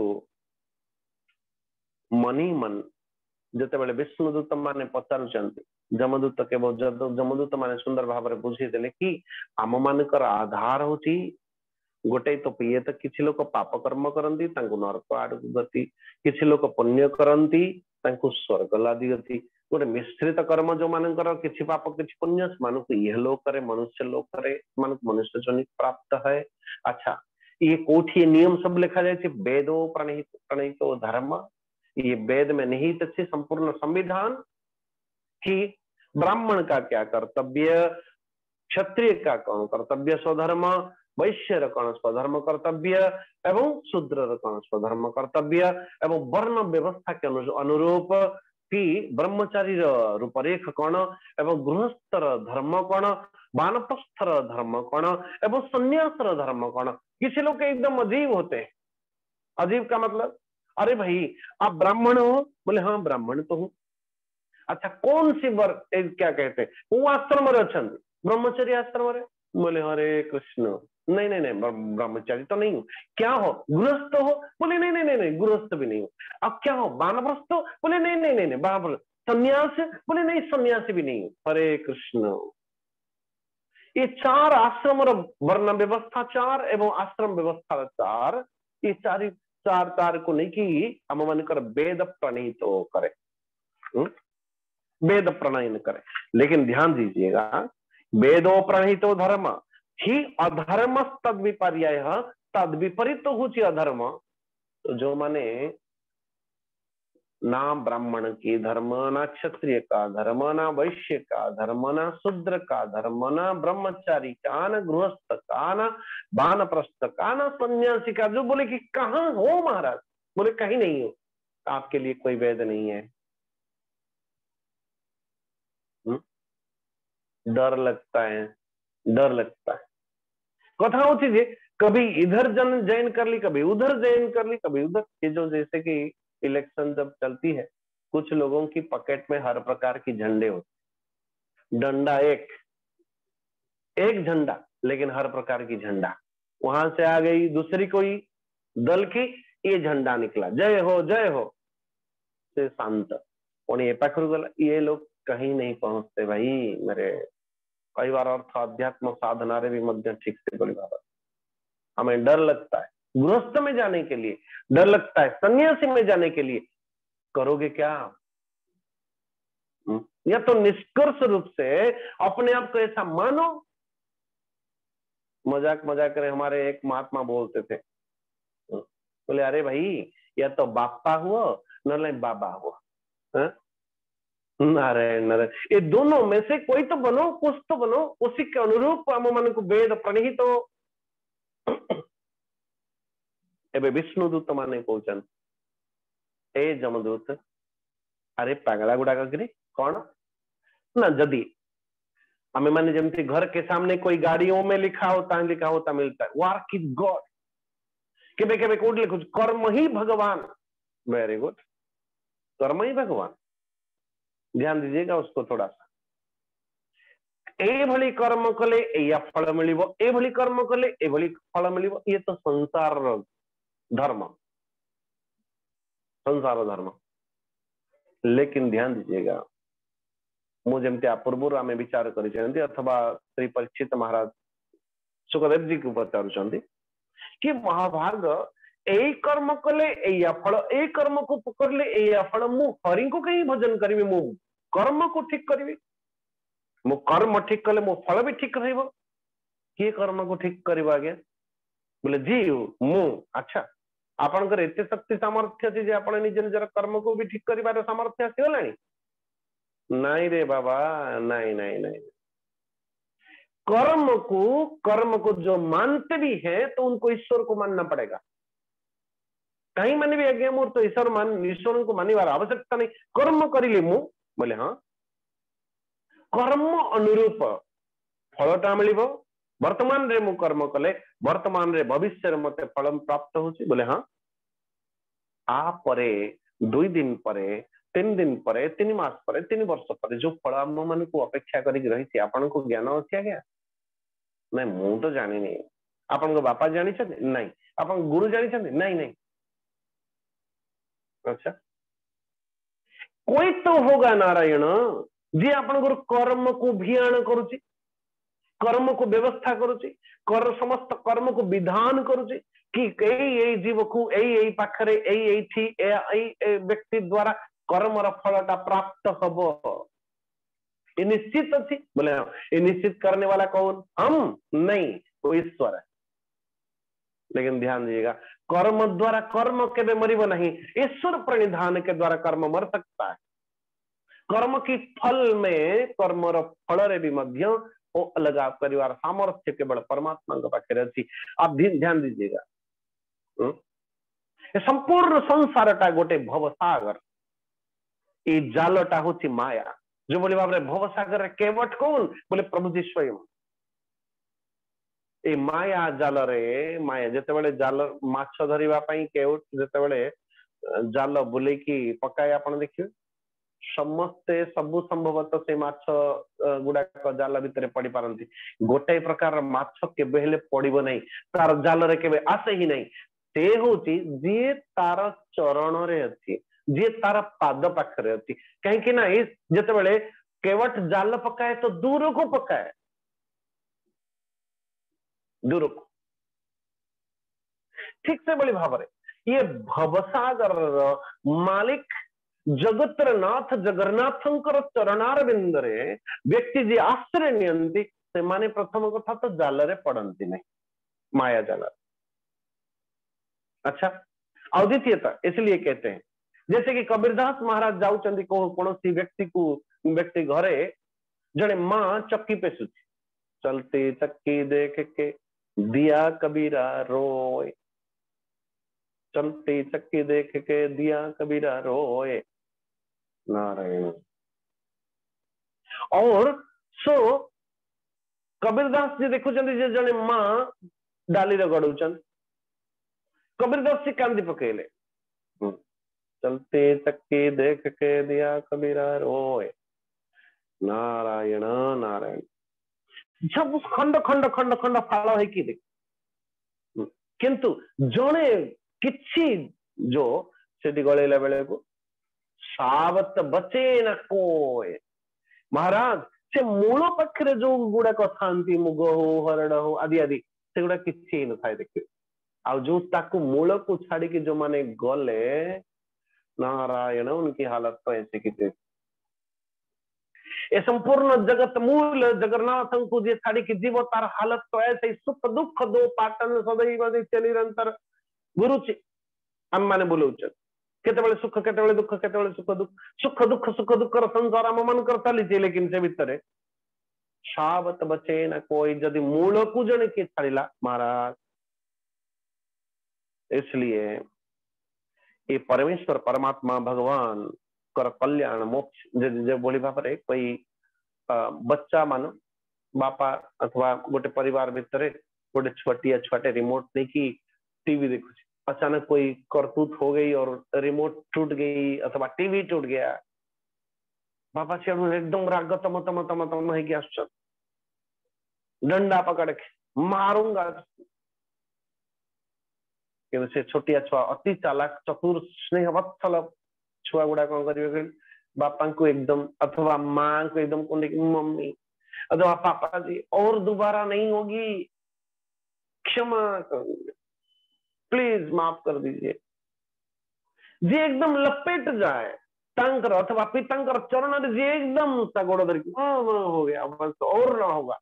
मनी मन जते बेले विष्णुदूत माने पचारुचंती जमदूत के जमदूत माने सुंदर भाव रे बुझी देले कि आम मानकर आधार होची गोटे तो ये तो किसी लोग पाप कर्म करती नरक आड़ गति, किसी लोग पुण्य करती स्वर्ग लादी गति, गोटे मिश्रित कर्म जो मानकर किसी पाप किसी पुण्य से यह लोक करे मनुष्य लोक करे मनुष्य जनित प्राप्त है। अच्छा ये कोठी नियम सब लिखा जाए वेदो प्रणहित प्रणहितो धर्म, ये वेद में निहित अच्छे संपूर्ण संविधान कि ब्राह्मण का क्या कर्तव्य, क्षत्रिय का कौन कर्तव्य स्वधर्म, वैश्य कौन स्वधर्म कर्तव्य एवं शूद्र कौन स्वधर्म कर्तव्य एवं वर्ण व्यवस्था के अनुरूप कि ब्रह्मचारी रूपरेख कौन एवं गृहस्थर धर्म कौन, वानप्रस्थर धर्म कौन एवं सन्यासर धर्म कौन। किसी लोग एकदम अजीब होते हैं। अजीब का मतलब, अरे भाई आप ब्राह्मण हो, बोले हाँ ब्राह्मण तो हूं। अच्छा कौन सी वर्ग क्या कहते हैं, वो आश्रम रे अच्छा ब्रह्मचर्य आश्रम रे, बोले हरे कृष्ण नहीं नहीं नहीं ब्रह्मचारी तो नहीं हूं। क्या हो गृहस्थ हो, बोले नहीं नहीं नहीं नहीं गृहस्थ भी नहीं हो। अब क्या हो वानप्रस्थ हो, बोले नहीं नहीं नहीं नहीं वानप्रस्थ। सन्यास, बोले नहीं सन्यासी भी नहीं हो। हरे कृष्ण। ये चार आश्रम वर्ण व्यवस्था चार एवं आश्रम व्यवस्था चार, ये चार चार चार को नहीं कि हम मानकर वेद प्रणीत करे, वेद प्रणयन करे। लेकिन ध्यान दीजिएगा वेदो प्रणहितो धर्म ही अधर्म तद विपर्याय तद विपरीत होची अधर्म। तो जो माने ना ब्राह्मण की धर्म, ना क्षत्रिय का धर्म, ना वैश्य का धर्म, ना शूद्र का धर्म, ना ब्रह्मचारी का, ना गृहस्थ का, ना वानप्रस्थ का, ना सन्यासी का, जो बोले कि कहाँ हो महाराज, बोले कहीं नहीं हो, आपके लिए कोई वेद नहीं है। हुँ? डर लगता है, डर लगता है। कथा होती है कभी इधर जन जैन कर ली, कभी उधर जैन कर ली, कभी उधर। ये जो जैसे कि इलेक्शन जब चलती है कुछ लोगों की पॉकेट में हर प्रकार की झंडे होते, डंडा एक एक झंडा लेकिन हर प्रकार की झंडा। वहां से आ गई दूसरी कोई दल की ये झंडा निकला, जय हो जय हो, से शांत पुणी ए पाखर गला। ये लोग कहीं नहीं पहुंचते भाई मेरे। कई बार अर्थ अध्यात्म साधना रे भी मध्य ठीक से बोली बाबा, हमें डर लगता है गृहस्थ में जाने के लिए, डर लगता है सन्यासी में जाने के लिए। करोगे क्या? या तो निष्कर्ष रूप से अपने आप को ऐसा मानो। मजाक मजाक करे हमारे एक महात्मा बोलते थे, बोले अरे भाई या तो बापा हुआ न बाबा हुआ, नारायण नारायण, ये दोनों में से कोई तो बनो, कुछ तो बनो, उसी के अनुरूप हम मन को वेद प्रणीत हो। एबे विष्णुदूत माने कहउछन, ए जमदूत अरे पागला गुड़ा गिरी कौन ना, जदि हमें माने जमती घर के सामने कोई गाड़ियों में लिखा होता है, लिखा होता मिलता है वर्क इज गॉड, केबे केबे कोड लिखो कर्म ही भगवान। वेरी गुड, कर्म ही भगवान, ध्यान दीजिएगा उसको थोड़ा सा। ए भली कर्म कले या फल मिलिबो, ए भली कर्म कले ए भली फल मिलिबो, ये तो संसार धर्म, संसार धर्म। लेकिन ध्यान दीजिएगा, मुझे पूर्व आम विचार कर अथवा श्री परीक्षित महाराज सुखदेव जी को पचार कि महाभाग यही कर्म कले या फल, ए कर्म को करले या फल, मु हरि को कहीं भजन करी, मु कर्म को ठीक करी, मु कर्म ठीक कले मो फल भी ठीक रहिबो। किए कर्म को ठीक करिबो आगे? बोले जी मु। अच्छा आपनकर एते शक्ति सामर्थ्य अछि जे आपण निज निजर कर्म को भी ठीक करिबार सामर्थ्य आसीगलानी? नहीं रे बाबा, नहीं नहीं नहीं। कर्म को कर्म को जो मानते भी हैं तो उनको ईश्वर को मानना पड़ेगा। कहीं माने भी आज्ञा मोर तो ईश्वर मान, ईश्वर को मानिबार आवश्यकता नहीं, कर्म करिले मु। बोले हाँ, कर्म अनुरूप फलटा मिलिबो। वर्तमान रे मु कर्म कले वर्तमान रे भविष्य रे मते फल प्राप्त होची। बोले हाँ, आ परे दुई दिन परे, तीन दिन परे, तीन मास परे, तीन वर्ष परे जो फल आम मान को अपेक्षा करिक रही, आपन को ज्ञान अछि आज्ञा? नहीं मु तो जानी नहीं। आपन को बापा जानी छथि? नहीं। आपन गुरु जानी छथि? नहीं नहीं। अच्छा कोई तो होगा नारायण जी आपन गुरु कर्म को भियान करुची, कर्म को व्यवस्था करुची, कर समस्त कर्म को विधान करुची कि एई जीव को एई पाखरे एई थी एई व्यक्ति द्वारा कर्मर फलटा प्राप्त हबो, ये निश्चित अच्छी। बोले ये निश्चित करने वाला कौन? हम नहीं, वो ईश्वर है। लेकिन ध्यान दीजिएगा, कर्म द्वारा कर्म केबे मरिबो नहीं, ईश्वर प्रणिधान के द्वारा कर्म मर सकता है। कर्म की फल में कर्मर फल रे भी मध्य ओ अलग परिवार सामर्थ्य केवल परमात्मा के पाखे अछि। आप ध्यान दीजिएगा, संपूर्ण संसारटा गोटे भवसागर, ये जालटा होची माया। जो बोले भाव भवसागर रे केवट कौन? बोले प्रभु जी स्वयं। ए माया जाल रे माया जेतेबेले जाल माछ धरिबा पई केवट जेतेबेले जाल बुले की पकाय, आपण देखियो समस्ते सबु संभवतः से माछ गुडा जाल भितर पड़ी पारंती। गोटे प्रकार माछ केबे हेले पड़िबो नहीं, तार जाल रे केबे आसे ही नहीं। ते होची जे तार चरण रे अछि, जे तार पाद पाखरे अछि। कहीं कि ना जेतेबेले केवट जाल पकाए तो दूर को पकाए, दूर को। ठीक से बड़ी भाव रे ये भवसागर मालिक जगतर नाथ जगन्नाथंकर चरणार बिंदरे व्यक्ति जी आश्रय नियंती से माने प्रथम कथा तो जाल रे पड़ती नहीं, माया जाल। अच्छा और द्वितीयता इसलिए कहते हैं, जैसे कि कबीरदास महाराज जाऊचंदी को कौन सी व्यक्ति को व्यक्ति घरे जड़े मां चक्की पे सुची, चलती चक्की देख के दिया कबीरा रोए, चलती चक्की देख के दिया कबीरा रोए, नारायण। और सो कबीरदास जी देखुं जड़े मां डाली गड़ुचन, कबीरदास जी कांदी पकेले, चलती चक्की देख के दिया कबीरा रोए, नारायण नारायण। जब खंड खंड खंड खंड फाल है कि किंतु जड़े किछि जो सेठी गळेला बेले को सावत बचे न कोय। महाराज से मूल पाखरे जो गुड़ाक थांती मुग हो हरड़ हो आदि आदि से गुड़ा किछि न थाए देखिए। आ जो ताकू मूल को छाड़ी के जो माने गले नारायण उनकी हालत तो ऐसे की थी। ये संपूर्ण जगत मूल जगन्नाथ को जे छाड़ी के जीव तार हालत तो ऐसे सुख दुख दो पाटन सदैव निरंतर गुरु आम मैंने बोलूच केते सुख केते दुख केते सुख दुख सुख दुख सुख दुख संसार आम मन कर चली। लेकिन से भितर सावत बचे न कोई जदि मूल को जन किए छाड़ा महाराज। इसलिए ये परमेश्वर परमात्मा भगवान कर कल्याण मोक्ष जो बोली भाव कोई बच्चा मान बापा अथवा गोटे परिवार भितर गोटे छोटिया छुआटे रिमोट देखी टीवी देखु, अचानक कोई करतूत हो गई और रिमोट टूट गई अथवा टीवी टूट गया, बापा से एकदम राग तम तम तम तम है कि डंडा पकड़ के मारूंगा। से छोटिया छुआ अति चालाक चतुर स्नेह वत्सल छुआ गुड़ा कौन करेंगे बापा को एकदम अथवा माँ को एकदम को मम्मी अथवा पापा जी और दोबारा नहीं होगी, क्षमा करिए, प्लीज माफ कर दीजिए। जी एकदम लपेट जाए तंकर अथवा पितंकर चरण जी एकदम गोड़ धर हो गया बस और ना होगा।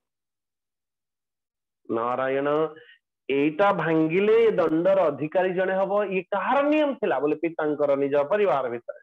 नारायण एटा भांगिले दंडर अधिकारी जने हबो ये कहार नियम थिला बोले पितांकर निज परिवार भीतर।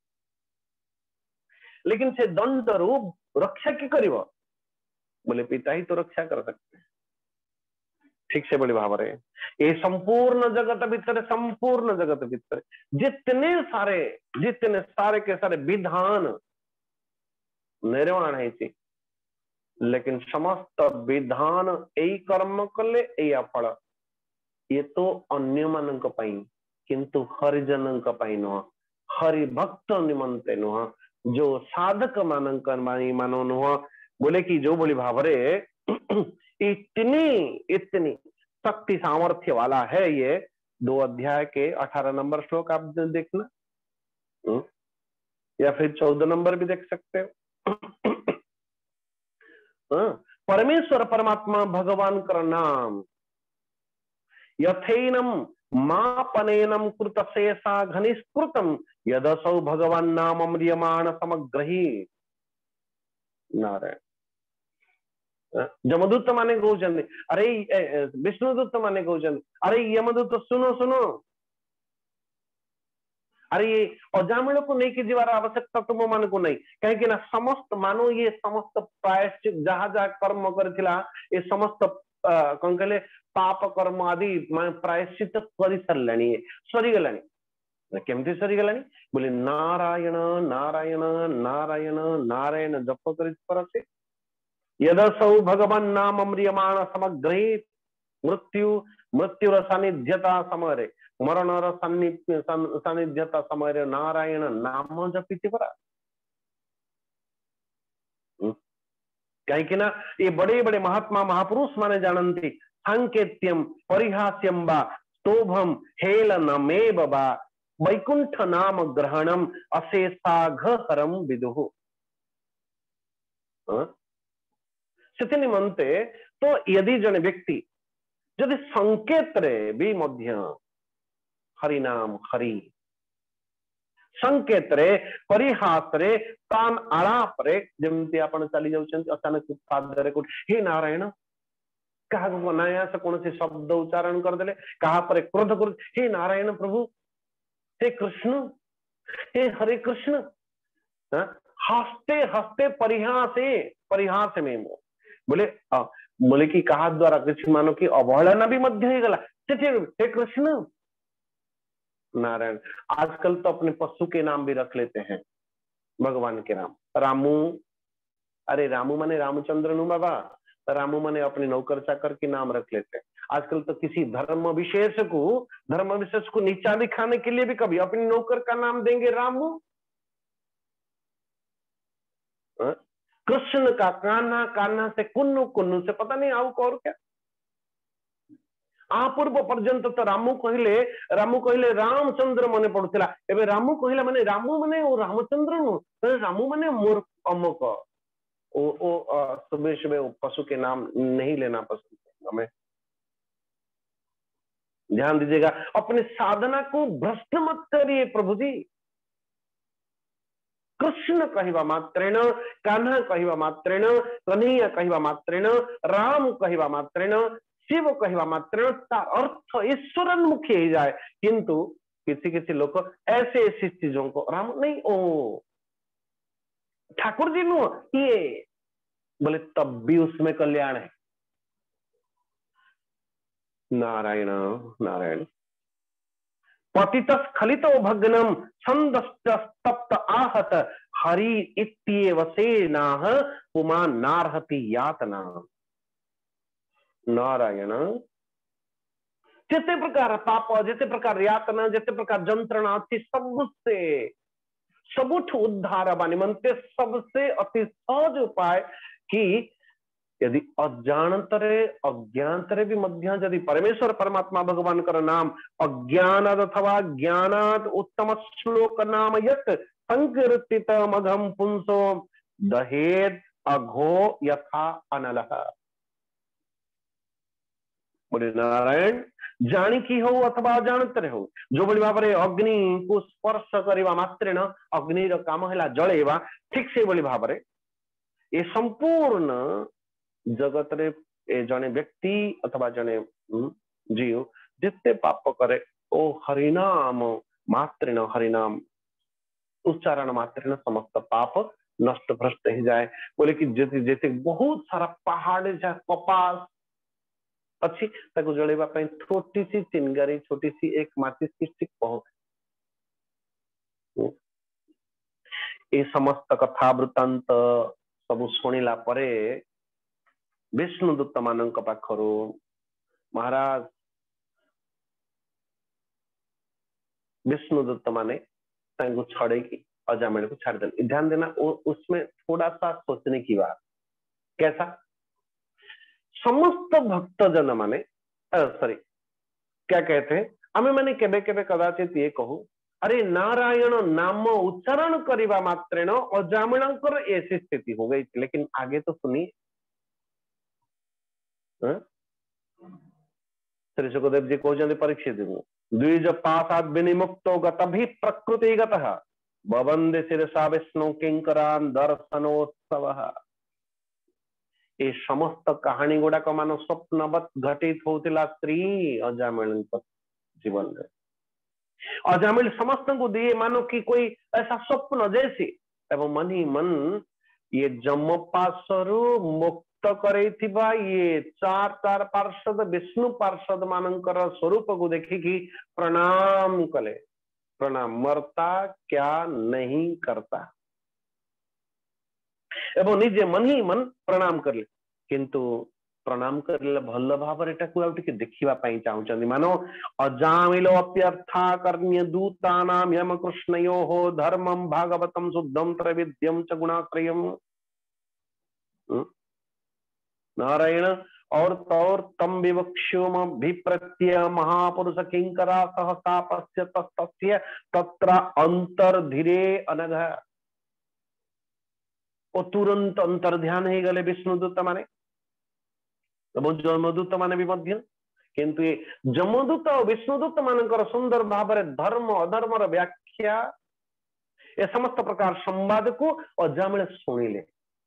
लेकिन से दंडरू रक्षा की करिवो बोले पिता ही तो रक्षा कर सकते। ठीक से बड़ी भाव रे ये संपूर्ण जगत भीतर संपूर्ण जगत भीतर जितने सारे जितने सारे के सारे विधान निर्माण है, लेकिन समस्त विधान यही कर्म कले यही फल। ये तो अन्य मानक पाई किंतु हरिजनक पाई नुह, हरि भक्त निमंते नुह, जो साधक मानक मानो नुह। बोले कि जो बोली भावरे इतनी इतनी शक्ति सामर्थ्य वाला है ये। दो अध्याय के अठारह नंबर श्लोक आप देखना या फिर चौदह नंबर भी देख सकते हो। परमेश्वर परमात्मा भगवान का नाम यथेनम मापनेनम कृत शेषा घनिष्कृतम यदसौ भगवान नाम अम्रियमाण समग्रही। नारायण जमदूत माने कहते अरे विष्णुदूत माने कहते अरे यमदूत सुनो सुनो, अरे ये अजामिल को नहीं कि जीवार आवश्यकता तुम मान को नहीं कहीं ना समस्त मानो ये समस्त प्रायश्चित जहां जहां कर्म करथिला ये समस्त कौन कहले पाप कर्म आदि मान प्रायश्चित कर सारे सरी गलानी। केमती सरी गलानी बोले नारायण नारायण नारायण नारायण जप कर यदसौ भगवान नाम अम्रियमाण समग्रही मृत्यु मृत्युर सानिध्यता समय मरणर सानिध्यता समय नारायण नाम जपीति परा। कहीं ना ये बड़े बड़े महात्मा महापुरुष माने जानती सांकेत्यम परिहास्यम बा स्तोभम हेलनमेव बा वैकुंठ नाम ग्रहणम अशेषाघहरम विदुः। से निमंते तो यदि जन व्यक्ति जदि संकेत रे भी मध्य हरिनाम हरि संकेत रे परिहास रे तान आलाप रे जमती आपण चली जाउछन अचानक पादरे को हे नारायण कहा को नया से कौन से शब्द उच्चारण कर देले कहा पर क्रोध कर हे नारायण प्रभु हे कृष्ण हे हरे कृष्ण हंसते हंसते परिहासे परिहास में मो बोले बोले कि कहा द्वारा कृष्ण मानो की अवहेलना भी मध्य ही गला हे कृष्ण नारायण। आजकल तो अपने पशु के नाम भी रख लेते हैं भगवान के नाम। रामू अरे रामू माने रामचंद्र नु बाबा, रामू माने अपने नौकर चाकर के नाम रख लेते हैं। आजकल तो किसी धर्म विशेष को धर्म विशेष को नीचा दिखाने के लिए भी कभी अपने नौकर का नाम देंगे रामू। कृष्ण का कान्हा, कान्हा से कुन्नू, कुन्नू से पता नहीं आओ और क्या। आ पूर्व पर्यंत तो रामू कहले रामू कहले रामचंद्र मन पड़ुला एबे रामू कहला माने रामू माने ओ रामचंद्र नु रामू माने मोर अमुक ओ ओ सुबह सुबह पशु के नाम नहीं लेना पसंद है हमें। ध्यान दीजिएगा, अपने साधना को भ्रष्ट मत करिए प्रभु जी। कृष्ण कहवा मात्रेण, कान्हा कहवा मात्रेण, कन्हैया कहवा मात्रेण, राम कहवा मात्रेण, शिव कहवा मात्रेण तार अर्थ ईश्वरन्मुखी ही जाए। किंतु किसी किसी लोग ऐसे ऐसी चीजों को राम नहीं ओ ठाकुर जी नु ये बोले तब भी उसमें कल्याण है। नारायण नारायण। पतित स्खलितो भग्नम छंदश्च तप्त आहत हरि इत्येव सेनाह पुमान नारहति यातना। नारायण। जिते प्रकार पाप, जिते प्रकार यातना, जिते प्रकार जंत्रणा अच्छी सबसे सबुठ उद्धार बा निमंते सबसे अति सहज उपाय कि यदि अजानतरे अज्ञानतरे भी मध्य यदि परमेश्वर परमात्मा भगवान कर नाम अज्ञानाद अथवा ज्ञानाद उत्तम श्लोक नाम यत संकीर्तित मघम पुंसो दहेद अघो यथा अनलह। बोले नारायण, जाणिकी हो अथवा अजाणतरे हो जो बड़ी भाव अग्नि को स्पर्श करवा मात्रेण अग्नि काम है जलेवा, ठीक से बड़ी भाव ये संपूर्ण जगत रे ए जने व्यक्ति अथवा जने जीव जिते पाप करे ओ हरिनाम मात्रेण हरिनाम उच्चारण मात्रेण समस्त पाप नष्ट भ्रष्ट ही जाए। बोले कि जैसे जैसे बहुत सारा पहाड़ जा कपास अच्छी ताको जलेबा ପାଇଁ छोटी सी चिंगारी, छोटी सी एक माचिस की स्टिक बहुत ये समस्त कथा वृत्तांत सब शुणिला परे विष्णुदूत मान पाखरु महाराज विष्णुदूत माने छड़े की अजामिल को छाड़ देना। ध्यान देना उसमें थोड़ा सा सोचने की बात। कैसा? समस्त भक्त जन माने सॉरी क्या कहते हैं हमें मैंने केबे केबे कदाचित ये कहूं अरे नारायण नाम उच्चारण करवा मात्रेण अजामिलंकर ऐसी स्थिति हो गई। लेकिन आगे तो सुनिए, श्री सुखदेव जी कहते परीक्षित द्विज पाशाद विनिमुक्तो गतभि प्रकृति गतः बवंदे शिरसा विष्णु किंकरान दर्शनोत्सवः। ये समस्त कहानी गुड़ाक मान स्वप्नवत घटित होतिला स्त्री अजामिल जीवन में। अजामिल समस्त को दिए मानो कि कोई ऐसा स्वप्न जैसे एवं मन ही मन ये जम पार्श्वरु मुक्त करैथिबा ये चार चार पार्षद विष्णु पार्षद मानकर स्वरूप को देखिकी प्रणाम कले। प्रणाम मरता क्या नहीं करता एवं निजे मन ही मन प्रणाम करले। किंतु प्रणाम करले भल भाव देखा चाहते मानो अजामिलो अप्यर्था कर्ण्य दूतानाम यम कृष्णयो हो धर्मम भागवतम शुद्धम त्रैविध्यम च गुणात्रयम। नारायण और तौर तम विवक्ष्योम विप्रत्य महापुरुष किंकरा सहसा पश्य तस्य तत्र अंतर धीरे अनघ। ओ तुरंत अंतर ध्यान ही गले विष्णुदूत माने जमदूत माने भी मध्य। किंतु ये जमदूत और विष्णुदूत मानकर सुंदर भाव धर्म अधर्म व्याख्या ये समस्त प्रकार संवाद को अजामिल सुनिले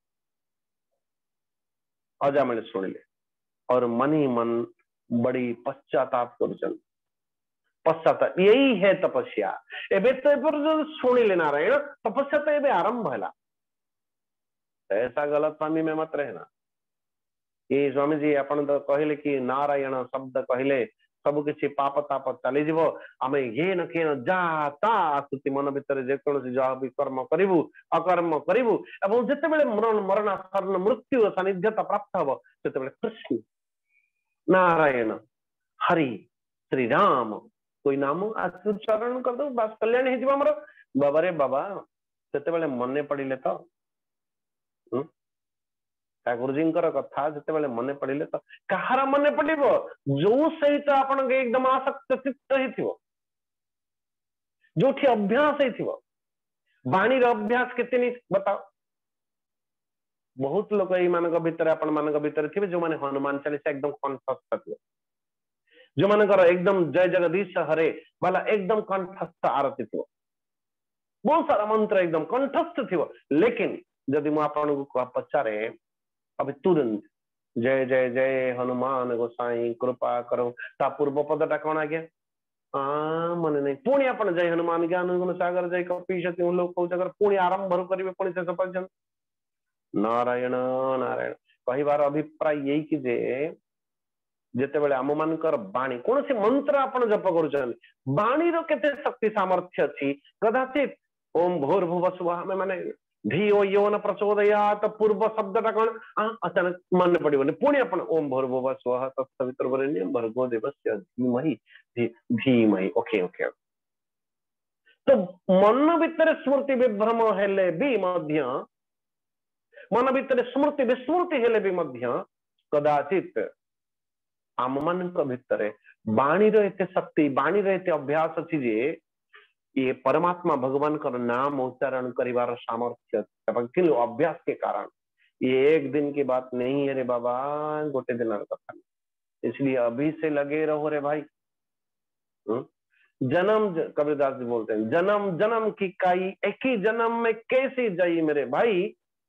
अजामिल सुनिले और मन ही मन बड़ी पश्चाताप कर पश्चाताप यही है तपस्या। एबे तो शुणिले नारायण तपस्या तो एबे आरंभ है। ऐसा गलत फहमी में मत रहना। ये स्वामी जी अपन तो कहले कि नारायण शब्द कहले सब किसी पाप ताप चली जीव आम ये न के जाता आसुति मन भितर जेकोसी जहाँ भी कर्म करू अकर्म करू एवं जिते बड़े मरण मरणासन्न मृत्यु सानिध्यता प्राप्त हम से कृष्ण नारायण हरि श्री राम कोई नाम उच्चारण कर दो बस कल्याण हो आमर। बाबा रे बाबा से मन पड़े तो ठाकुर जी कथा जिते मन पड़े तो कहार मन पड़ो जो सहित आप एकदम आसक्त चित्त ही जो अभ्यास ही वाणी अभ्यास के बताओ बहुत लोग ये मान भीतर आपण मान भीतर थे जो मैंने हनुमान चालीसा एकदम कंठस्थ थे जो मान एकदम जय जगदीश हरे वाला एकदम कंठस्थ आरती थी बहुत सारा मंत्र एकदम कंठस्थ थी लेकिन जदि मुझे पचारे अभी तुरंत जय जय जय हनुमान गोसाई कृपा करो ता पूर्व पदटा कौन आज्ञा हाँ मन नहीं पुणी आप जय हनुमान ज्ञान गुण सागर जय कपीशति लोक पुणी आरंभ करेंगे पुणी शेष पर्यंत नारायण नारायण कहबार अभिप्राय यही कि जे जेते बेले आम मानकर बाणी कौन सी मंत्र आप जप कर बाणी रो केते शक्ति सामर्थ्य अच्छी कदाचित ओम भूर्भुवः स्वः में माने धियो यो न प्रचोदयात् पूर्व शब्दटा कौन अचानक मन पड़े पुणी आप ओम भूर्भुवः स्वः तत्सवितुर्वरेण्यं भर्गो देवस्य धीमहि धीमहि ओके ओके तो मन भीतर स्मृति विभ्रम हेले भी मध्य मन भीतर स्मृति विस्मृति हेले भी मध्य कदाचित आम मान भीतर बाणी एते शक्ति बाणी एते अभ्यास अच्छी जे ये परमात्मा भगवान का नाम उच्चारण करिवार सामर्थ्य कि अभ्यास के कारण ये एक दिन की बात नहीं है रे बाबा गोटे दिन कथा इसलिए अभी से लगे रहो रे भाई। जन्म कबीरदास जी बोलते हैं जन्म जन्म की काई एक ही जन्म में कैसी जाई मेरे भाई।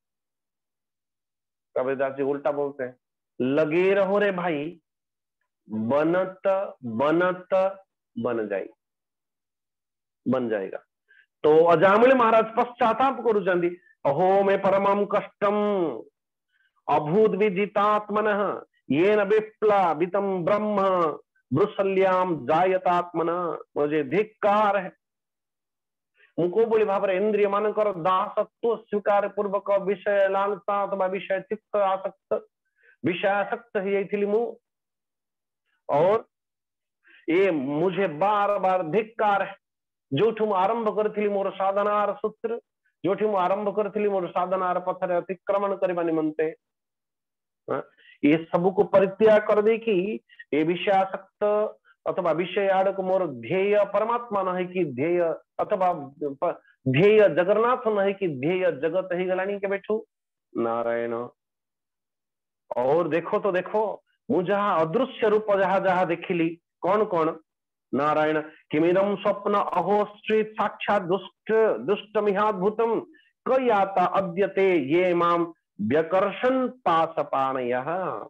कबीरदास जी उल्टा बोलते हैं लगे रहो रे भाई बनत बनत बन जाए बन जाएगा। तो अजामिल महाराज पश्चाताप करुचंदी अहो में परमं कष्टम अभूत विजितात्मनः येन विप्लवितं ब्रह्म ब्रुसल्याम जायतात्मना मुझे धिक्कार है मुको बोली भाव इंद्रिय मानकर दासत्व स्वीकार पूर्वक विषय लालसा अथवा विषय चित्त आसक्त विषयासक्त ही मु और ये मुझे बार बार धिक्कार है जो मु आरंभ करी मोर साधनार सूत्र जो मु आरंभ करी मोर साधनार पथर अतिक्रमण करने निमंते ये सब को परित्याग कर दे कि ये विषयासक्त अथवा विषय आड़क मोर ध्येय परमात्मा न है कि ध्येय अथवा ध्येय जगन्नाथ न है कि ध्येय जगत ही गलानी के बैठू नारायण। और देखो तो देखो मु जहा अदृश्य रूप जहा जहा देखिली कौन कौन नारायण किमिदं स्वप्न अहो श्री साक्षात दुष्ट दुष्टमिहाद्भुतम कयाता अद्यते ये माम व्यकर्षण पासपाणयः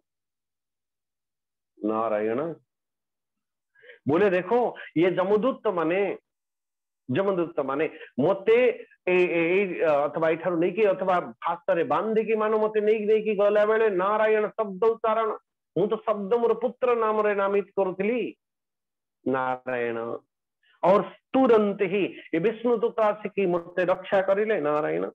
नारायण। बोले देखो ये जमदूत माने जमदूत माने मते अथवा एठारु नहीं कि अथवा फास्तरे बांधी की मानो मते नहीं नहीं कि गला बेले नारायण शब्द उच्चारण हूँ तो शब्द मोर पुत्र नाम रे नामित करुथली नारायण और तुरंत ही ये विष्णु दूत आसिकी मते रक्षा करिले नारायण।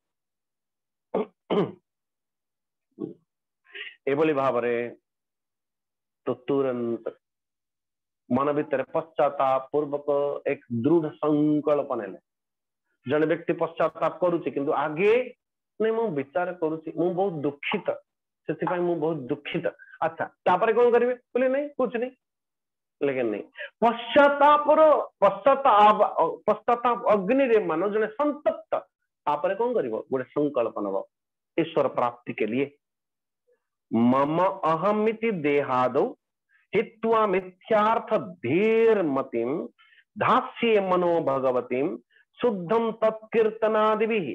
एभली भाव तो तुरंत मन भीतर पश्चाताप पूर्वक एक दृढ़ संकल्प नेले जन व्यक्ति पश्चाताप करुच्ची किंतु आगे नहीं मु विचार करुच्ची मु बहुत दुखित से मु बहुत दुखित अच्छा तापर कौन करेंगे बोले नहीं कुछ नहीं लेकिन नहीं पश्चाताप पश्चाताप पश्चाताप अग्नि रे मानो जने संतप्त तापर कौन करिवो गोटे संकल्प नब ईश्वर प्राप्ति के लिए मम अहमिति देहादौ हित्वा मिथ्यार्थ धीर मतिम धास्ये मनो भगवतीम शुद्धम तत्कीर्तनादिभिः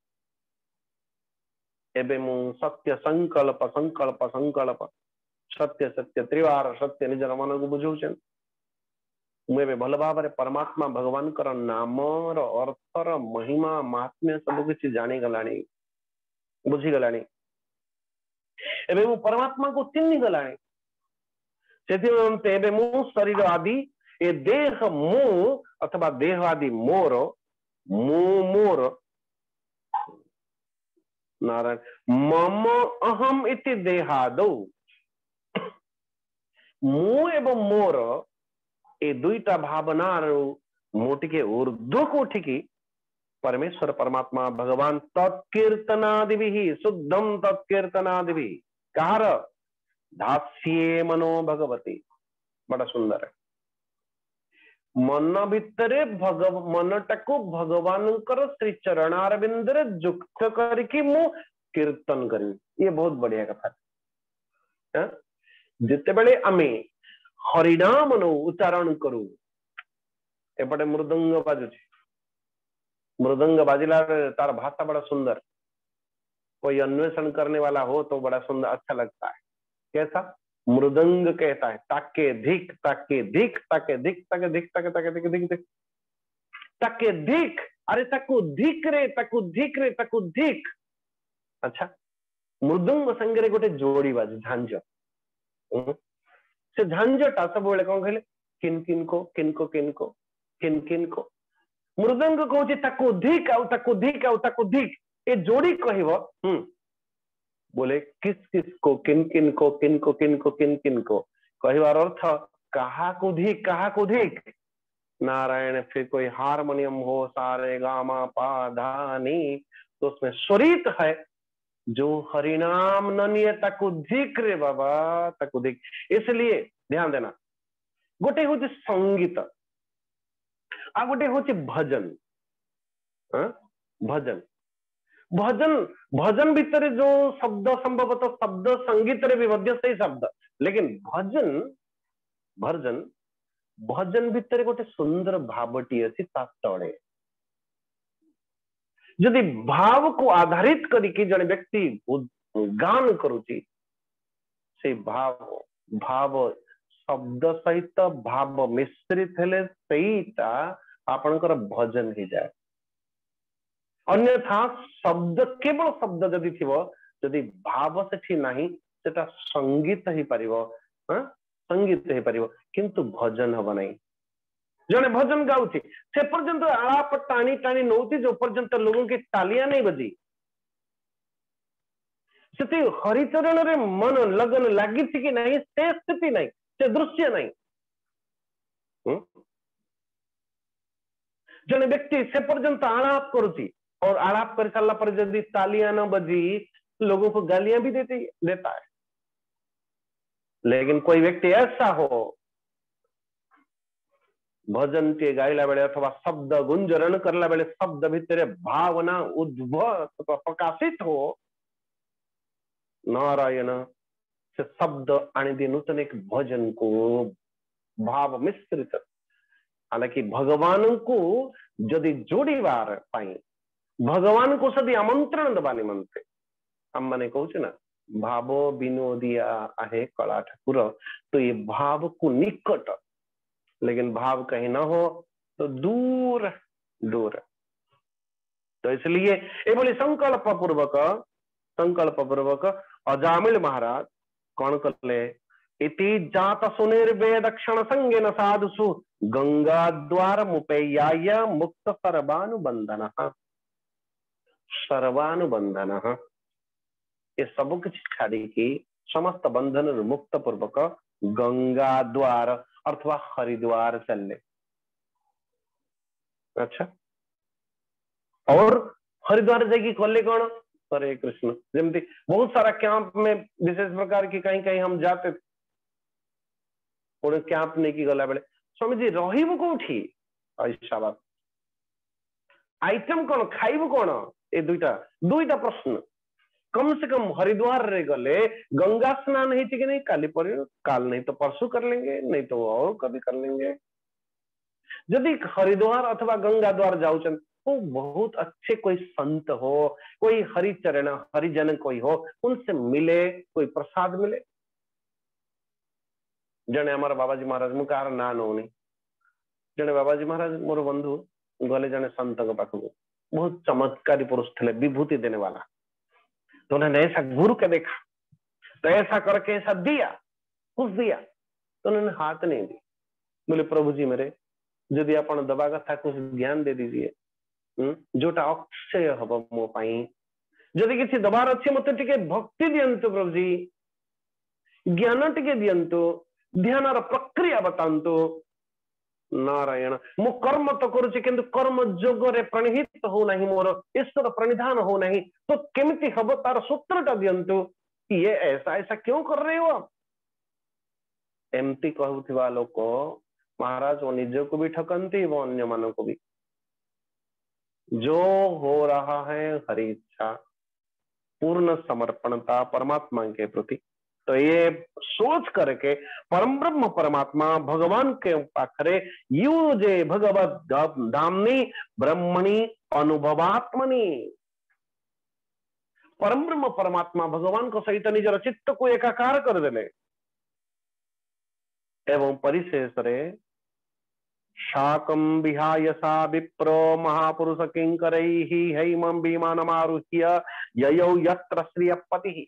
एबे मु सत्य संकल्प संकल्प संकल्प सत्य सत्य त्रिवार सत्य निजर मन को बुझौछन मुझे भल भाव परमात्मा भगवान कर नाम अर्थर महिमा महात्म्य सब किसी जानी गलानी बुझी गलानी एबे मु परमात्मा को चिन्ही गलानी से मु शरीर आदि ए देह मु अथवा देह आदि मोर मु मोर नारायण मम अहम इति देहादौ मु एवं मोर ए दुईटा भावना मोटिके ऊर्ध्व को उठिकी परमेश्वर परमात्मा भगवान तत्कीर्तनादिभिः शुद्धम तत्कीर्तनादिभिः कहार दास्ये मनो भगवती, बड़ा सुंदर है। मन भितरे भगव मनटा को भगवान श्री चरणारविंद जुक्त करके मु कीर्तन करी, ये बहुत बढ़िया कथा है। जिते बेले आमे हरिनाम उच्चारण करू, एपटे मृदंग बाजुची, मृदंग बाजिला तार भाषा बड़ा सुंदर, कोई अन्वेषण करने वाला हो तो बड़ा सुंदर अच्छा लगता है। कैसा? मृदंग कहता है ताके धिक ताके धिक ताके धिक ताके धिक ताके ताके धिक धिक धिक ताके धिक, अरे ताकू धिक रे ताकू धिक रे ताकू धिक। अच्छा, मृदंग संगे गोटे जोड़ी बाजे झांझ, से झांझटा सब बेले कौन कहले किन किन को किन को किन को किन किन को, मृदंग कहूँ ताकू धिक आउ ताकू धिक आउ ताकू धिक, ए जोड़ी कहब हम्म बोले किस किस को किन किन को किन को किन को किन किन को, कहबार अर्थ कहा को धिक कहा को धिक। नारायण फिर कोई हारमोनियम हो सारे गामा पा धा नी, तो उसमें स्वरित है जो हरिनाम न निये ताकू धिक रे बाबा ताकू धिक। इसलिए ध्यान देना, गोटे हूँ संगीत आ गोटे हूँ भजन। हा? भजन भजन भजन भितर जो शब्द संभवतः शब्द संगीत रे भी मध्य से शब्द, लेकिन भजन भजन भजन भितर गोटे सुंदर भावटी अच्छी तले जदि भाव को आधारित करके जड़े व्यक्ति गान करुची, से भाव भाव शब्द सहित भाव मिश्रित हेले सेटा आपनकर भजन ही जाए। अन्यथा शब्द केवल शब्द जदि थिवो, जदि भाव सेठी नाही, सेटा संगीत ही परिवो, हां संगीत ही परिवो, किंतु भजन हबो नाही। जने भजन गाउची से पर्यंत आलाप टाणी टाणी नौती, जो पर्यंत लोगों की तालियां नहीं बजी, से हरिचरण रे मन लगन लगी थी कि नहीं, से स्थिति नहीं, से दृश्य नहीं। जने व्यक्ति से पर्यंत आलाप करुची और आलाप कर सारा पर यदि तालियां न बजी, लोगों को गालियां भी देते देता है। लेकिन कोई व्यक्ति ऐसा हो भजन के गाइला बेले अथवा शब्द गुंजरण करला बेले शब्द भितर भावना उद्भव प्रकाशित हो, नारायण से शब्द आनी दी नूतन एक भजन को भाव मिश्रित। हालांकि भगवान को जदि जोड़ी बार पाई, भगवान को सदी आमंत्रण दबा निमंत्रे हम माने कहूँ ना भाव विनोदिया आहे कला ठाकुर, तो ये भाव को निकट, लेकिन भाव कहीं ना हो तो दूर दूर। तो इसलिए ये बोली संकल्प पूर्वक संकल्प पूर्वक अजामिल महाराज कौन कले, इति जात सुनिर्वेद क्षण संगेन साधुसु गंगा द्वार मुपेयाय मुक्त सर्वानुबंधन सर्वानुबंधन, ये सब कुछ छाड़ी की समस्त बंधन मुक्त पूर्वक गंगा द्वार अथवा हरिद्वार चले। अच्छा, और हरिद्वार जाएगी कले कौन, हरे कृष्ण। जमती बहुत सारा कैंप में विशेष प्रकार की कहीं कहीं हम जाते पुणे कैंप नहीं की गला बेले स्वामी जी रहीबु कोठी, ऐसा बात आइटम कौन खाइबु कौन, ये दुईटा दुईटा प्रश्न। कम से कम हरिद्वार रे गले गंगा स्नान है कि नहीं, काली पर काल नहीं तो परसों कर लेंगे, नहीं तो और कभी कर लेंगे। यदि हरिद्वार अथवा गंगा द्वार जाऊ तो बहुत अच्छे कोई संत हो, कोई हरिचरण हरिजन कोई हो, उनसे मिले, कोई प्रसाद मिले। जने हमारा बाबाजी महाराज मुकार ना नौनी, जने बाबाजी महाराज मोर बंधु गले जने संत के पाखु, बहुत चमत्कारी पुरुष थे, विभूति देने वाला। तो उन्होंने ऐसा गुरु के देखा, तो ऐसा करके ऐसा दिया, कुछ दिया, तो उन्होंने हाथ नहीं दी। बोले प्रभु जी मेरे यदि आप दबा कथा कुछ ज्ञान दे दीजिए, जोटा अक्षय हम मो पाई, जदि किसी दबार अच्छे मत टिके भक्ति दियंतु प्रभु जी, ज्ञान टिके दियंतु, ध्यान प्रक्रिया बतांतु। नारायण मु कर्म तो करुचे किंतु कर्म जोग रे प्रणहित हो नहीं, मोर ईश्वर प्रणिधान हो नहीं, तो केमिति हब तार सूत्रटा दियंतु। ये ऐसा ऐसा क्यों कर रहे हो आप? एमती कहूथिबा लोक महाराज वो निज को भी ठकंती वो अन्य मानव को भी। जो हो रहा है हरि इच्छा, पूर्ण समर्पणता परमात्मा के प्रति, तो ये सोच करके परम ब्रह्म परमात्मा भगवान के पाखरे यूजे भगवत धामनी ब्रह्मणी अनुभवात्मनी, परम ब्रह्म परमात्मा भगवान को सहित निजर चित्त को एकाकार कर देले एवं परिशेष रे शाकं विहाय सा विप्रो महापुरुष किंकरैः हैमं विमानमारुह्य ययौ यत्र श्रियपतिः।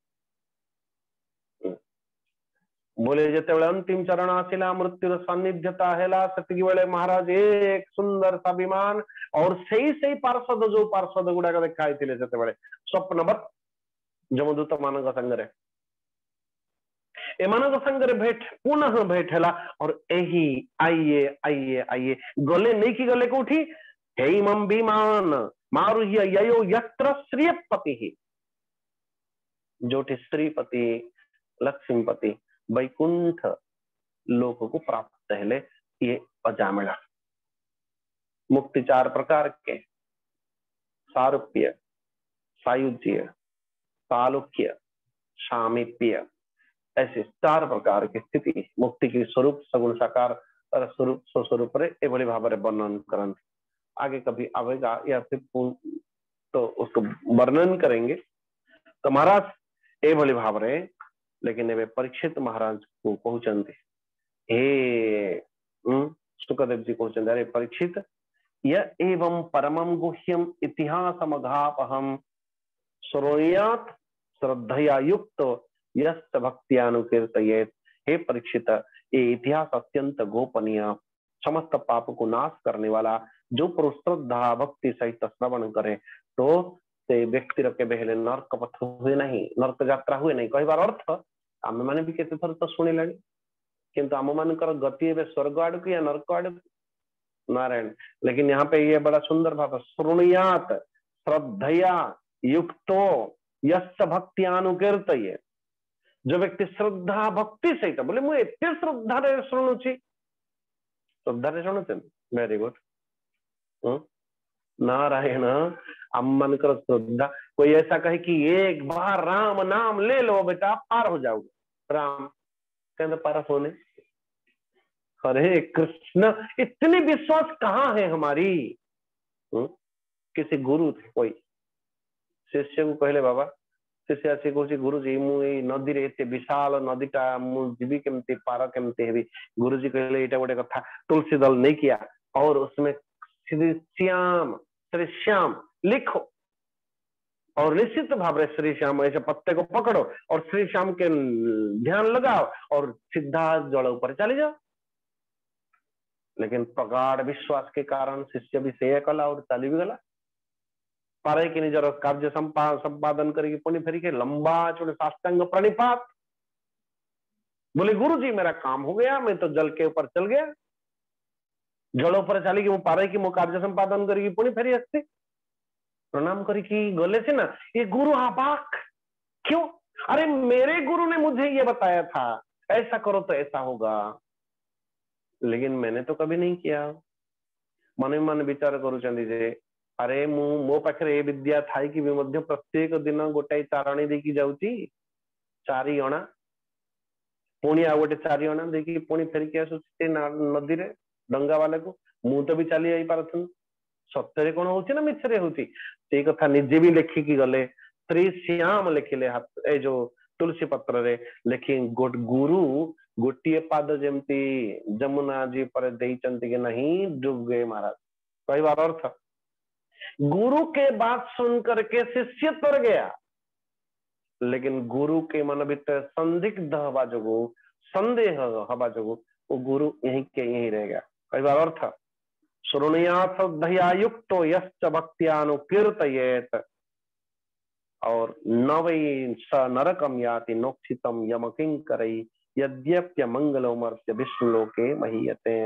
बोले जेतेबेले अंतिम चरण आसिला मृत्युर सान्निध्यता हेला सेतिकी बेले महाराज एक सुंदर सा विमान और सेई सेई पार्षद जो पार्षद गुड़ाक देखाई थिले सेतेबेले स्वप्नवत जमदूत मानक संगरे एमानक संगरे भेट पुनः भेट हेला और एही आइए आइए आइए गले नहीं की गले कोठी हेमं विमान मारुह्य ययो यत्र श्रीपति, जोठी श्रीपति लक्ष्मीपति वैकुंठ लोक को प्राप्त हेले ये अजामिला। मुक्ति चार प्रकार के सारूप्य, सायुज्य, सालोक्य, सामीप्य, ऐसे चार प्रकार की स्थिति मुक्ति की स्वरूप सगुण साकार स्वरूप स्वस्वरूप रे एभली भाव रे वर्णन करंत। आगे कभी आवेगा या फिर तो उसको वर्णन करेंगे। तो महाराज एभली भाव रे लेकिन एवं परीक्षित महाराज को कहते हे सुखदेव जी कहते अरे परीक्षित यह एवं परमं गुह्यम इतिहासमघापहं श्रोण्यात् श्रद्धया युक्त यस्य भक्त्यानुकीर्तयेत्। हे परीक्षित ये इतिहास अत्यंत गोपनीय समस्त पाप को नाश करने वाला जो पुरुष श्रद्धा भक्ति सहित श्रवण करे तो से व्यक्ति के बेहले नर्क पथ हुए नहीं, नर्क यात्रा हुए नहीं। कहबार अर्थ आम मैंने भी केते थर तो शुणिले किंतु आम मानकर गति ए स्वर्ग आड़ को या नर्क आड़ नारायण। लेकिन यहाँ पे ये बड़ा सुंदर भाव श्रोण्यात श्रद्धया युक्तो यस्य भक्त्यानुकीर्तये, जो व्यक्ति श्रद्धा भक्ति सहित बोले मुझे एते श्रद्धा रे शुणुची श्रद्धा रे शुणुचे वेरी गुड नारायण। आम मानकर श्रद्धा कोई ऐसा कहे कि एक बार राम नाम ले लो बेटा पार हो जाओगे, राम कहते पार होने। हरे कृष्ण इतनी विश्वास कहाँ है हमारी। हुँ? किसी गुरु थे कोई शिष्य को कहले बाबा शिष्य आसी कहूँ गुरुजी मुझे नदी रे एते विशाल नदीटा मुझी केमती पार केमती हेबी। गुरुजी कहले एटा गोटे कथा तुलसी दल नहीं किया और उसमें श्री श्याम श्री श्याम लिखो और निश्चित भाव में श्री श्याम ऐसे पत्ते को पकड़ो और श्री श्याम के ध्यान लगाओ और सीधा जल ऊपर चले जाओ। लेकिन प्रगाढ़ विश्वास के कारण शिष्य भी से कला और चली भी गला पारे कि निजर कार्य संपादन करके पुण्य फेरी के लंबा चौड़े साष्टांग प्रणिपात। बोले गुरुजी मेरा काम हो गया, मैं तो जल के ऊपर चल गया, जल ऊपर चली कि पारे कि मो कार्य संपादन करके पुण्य फेरी आसती प्रणाम करके गले से ना। ये गुरु आबाक क्यों? अरे मेरे गुरु ने मुझे ये बताया था ऐसा करो तो ऐसा होगा, लेकिन मैंने तो कभी नहीं किया। मन मन विचार करुचे अरे मु मो पाखे विद्या थाई कि भी प्रत्येक दिन गोटाई तारणी देखी जाऊची चारि अणा पुणी आ गोटे चारि अणा देखी पुणी फेरिकी आसुची नदी रे डंगा वाले को मु तो भी चली आई पारथुन। सत्य कौन होची ना मिछरे होची से कथा निजे भी लेखिकी गले। श्री श्याम लिखिले हाथ ए जो तुलसी पत्र रे लेखि गोट गुरु गोटे पाद जमती जमुना जी पर देइचंती के नहीं डूब गए महाराज। कहबार अर्थ गुरु के बात सुन करके शिष्य तर गया, लेकिन गुरु के मन भीतर संदिग्ध हवा जोगु संदेह हवा जोगु वो गुरु यहीं के यहीं रह गया। कहबार अर्थ श्रोणयात् श्रद्धया युक्तो यश्च भक्त्यानुकीर्तयेत् और न वै स नरकम याति नोक्षितम यम किंकरै यद्यप्य मंगलोमर्त्य विष्णुलोके महीयते।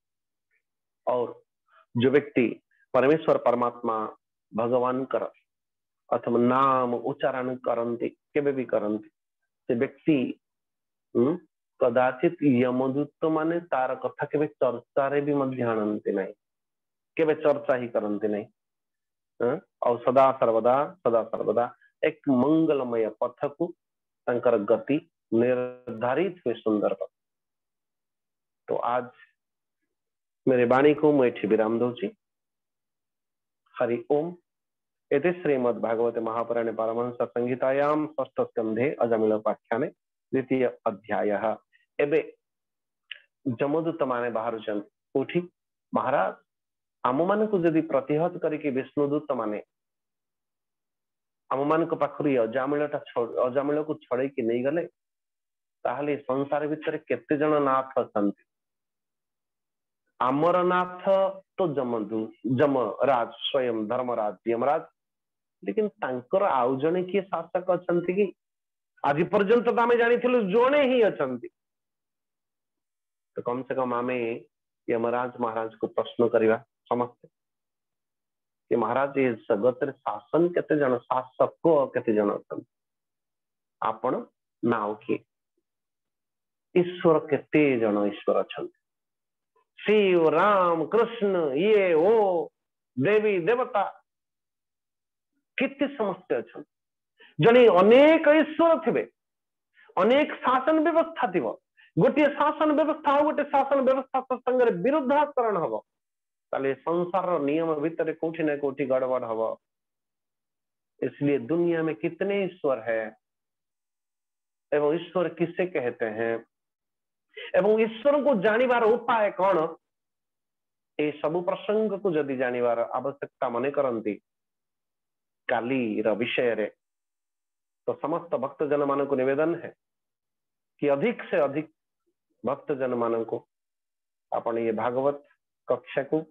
और जो व्यक्ति परमेश्वर परमात्मा भगवान कर अथवा नाम उच्चारण करन्ति केबे भी करन्ति से व्यक्ति कदाचित यमदूत माने तार कथा केबे चर्चा रे भी मध्य आनंती नहीं, केबे चर्चा ही करंती नहीं। और सदा सर्वदा सदा सर्वदा एक मंगलमय पथ को तंकर गति निर्धारित हुए सुंदर पथ। तो आज मेरे वाणी को मैं विराम दूची। हरि ओम। इति श्रीमद् भागवते महापुराणे पारमहंस संहितायां षष्ठ स्कंधे अजमिल उपाख्याने द्वितीय अध्यायः। एबे जमदूत माने बाहर उठी महाराज आम मान को जदि प्रतिहत करके विष्णुदूत माने आम मान को पाखरी अजामिलटा अजामिल को छड़े की नहीं गले ताहले संसार भितर केते जन नाथ अछंती। आमर नाथ तो जमदू जमराज स्वयं धर्मराज यमराज, लेकिन तांकर आउ जने किए शासक अछंती कि आज पर्यंत तो आमे जानिथिलु जणे ही अछंती। तो कम से कम आमे यमराज महाराज को प्रश्न करिवा समस्त कि महाराज ये जगत रे शासन केते जन शासक केते जन अछंती, आपण नाउ कि ईश्वर केते जन ईश्वर अछंती। शिव राम कृष्ण ये ओ देवी देवता कितने समस्त अच्छा जने अनेक ईश्वर थे, अनेक शासन व्यवस्था थी। गोटे शासन व्यवस्था गोटे शासन व्यवस्था संगे विरुद्धाचरण हम ताले संसार नियम भितर कोठी ना कोठी गड़बड़ हम। इसलिए दुनिया में कितने ईश्वर है एवं ईश्वर किसे कहते हैं एवं ईश्वर को जानिबार उपाय कौन, ये सब प्रसंग को जदि जानिबार आवश्यकता मने करंती काली र विषय रे, तो समस्त भक्तजन मान को निवेदन है कि अधिक से अधिक भक्तजन मान को अपन ये भागवत कक्षा को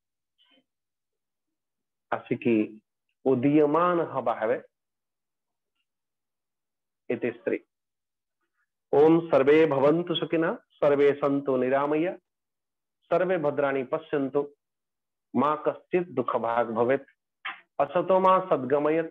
आसिकी उदीयमान हवा है। इति स्त्री ओम सर्वे भवन्तु सुखिनः सर्वे सन्तु निरामया सर्वे भद्राणि पश्यन्तु मां कश्चित् दुःख भाग भवेत् असतो मां सद्गमयत्।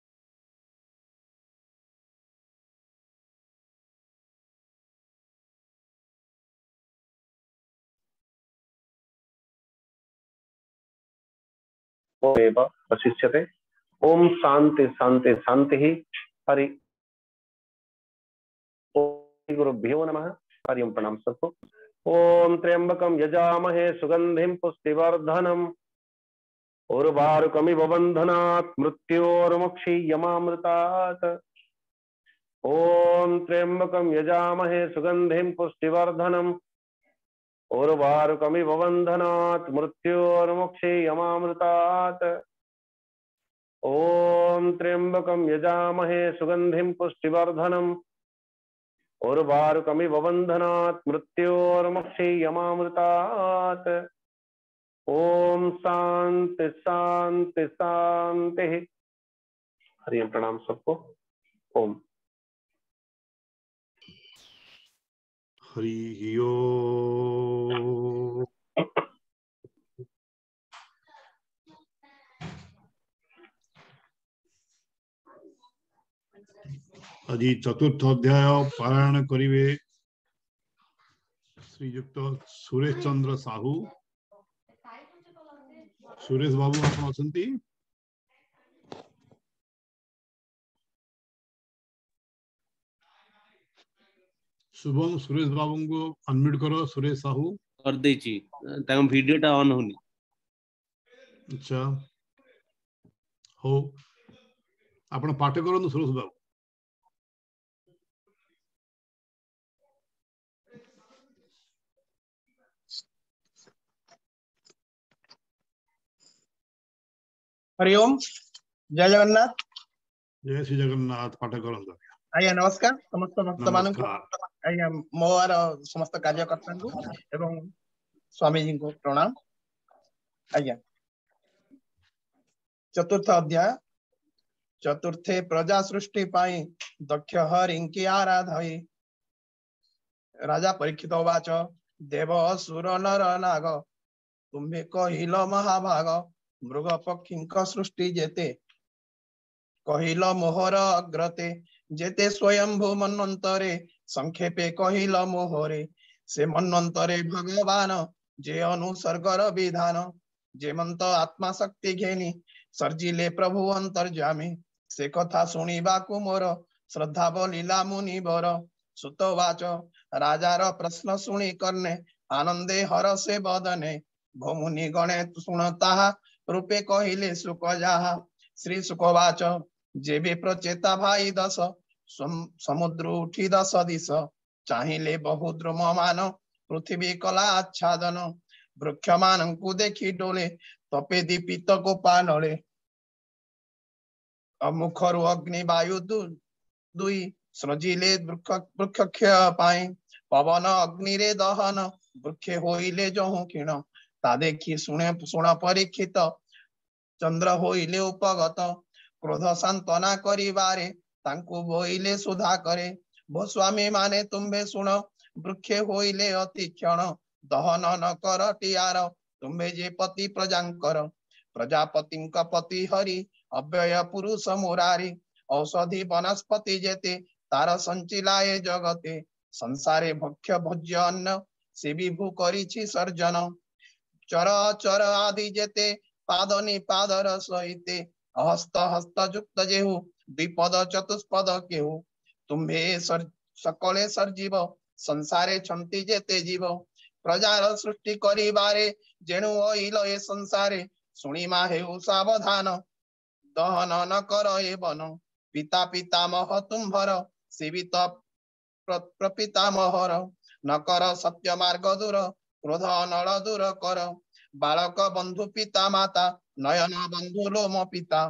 ओम वशिष्यते। ओम शांति शांति शांति ही। हरि ओम गुरुभ्यो नमः। हरि ओम प्रणाम सबको। ओम त्र्यंबकं यजामहे सुगंधिं पुष्टिवर्धनम् उर्वारुकमिव बन्धनात् मृत्योर्मुक्षीयमामृतात्। ओम त्र्यंबकं यजामहे सुगंधिं पुष्टिवर्धनम् उर्वारुकमिव बन्धनात् मृत्योर्मुक्षीयमामृतात्। ओम त्र्यंबकं यजामहे सुगंधिं पुष्टिवर्धनम् उर्वारुकमिव बन्धनात् मृत्योर्मुक्षीयमामृतात्। ओम शांति शांति शांति। हरि ओम प्रणाम सबको। ओम हरि ओम। आज चतुर्थ अध्याय पारायण करिवे श्रीयुक्त सुरेश चंद्र साहू। सुरेश बाबू आपण अछंती? शुभम सुरेश बाबू को अनम्यूट करो। सुरेश साहू कर देची ताम वीडियोटा ऑन होनी। अच्छा हो आपण पाठ करନ୍ତୁ सुरेश बाबू। हरि ओम। जय जगन्नाथ। जय श्री जगन्नाथ। पाठ करନ୍ତୁ। आज्ञा नमस्कार समस्त भक्त मान को। नमस्कार। आज्ञा मोर समस्त कार्यकर्ता को एवं स्वामी जी को प्रणाम। आज्ञा चतुर्थ अध्याय। चतुर्थे प्रजा सृष्टि पाई दक्ष हरिंकी आराधय। राजा परीक्षित वाच देव असुर नर नाग तुम्हें कहिल महाभाग मृग पक्षी सृष्टि जेते कहिल मोहर अग्रते जेते स्वयंभू मन्वंतरे संक्षेपे कहिल मोहरे से मन्वंतरे भगवान जे अनुसर्गर विधान जेमंत आत्मा शक्ति घेनी सर्जिले प्रभु अंतर्जामी से कथा सुनिबाकु मोर श्रद्धा बोलिला मुनि बर सुतवाच राजार प्रश्न सुनी करने आनंदे हरसे बदने भमुनि गणे सुनता रूपे कहिले सुख जाहा श्री सुखवाच जेबे प्रचेता भाई दस समुद्र उठी दस दिश चाहिए बहु द्रुम मान पृथ्वी कला आच्छादन वृक्ष मान को देखी डोले तपे दीपित को पानले मुखरु अग्नि वायु दुई सृजिले वृक्ष पाई पवन अग्नि रे दहन वृक्ष होइले जहु क्षीण ता देखी सुने सुण परीक्षित चंद्र होइले उपगत क्रोध सांत्वना करिबारे तांकु बोइले सुधा करे भो स्वामी माने तुम्भे सुन वृक्ष होइले अति क्षण दहन न कर टियार तुम्भे जे पति प्रजांकर प्रजापति पति हरि अव्यय पुरुष मुरारी औषधि वनस्पति जेते तार संचिलाए जगते संसारे भक्ष्य भोज्य अन्न से विभु करिछि सर्जन चर चर आदि जेते पादनी पादर सहिते हस्त हस्त युक्त जेहु द्विपद चतुष्पद केहु तुम्भे सर, सकले सर्जीव संसारे छंती जेते जीव प्रजार सृष्टि करिबारे जेणु अइल ए संसारे सुनिमा हेउ सावधान दहन न कर ए बन पिता पितामह तुम्भर सेवित प्रपितामहर न कर सत्य मार्ग दूर क्रोध नल दूर कर बालक बंधु पिता माता नयन बंधु लोम पिता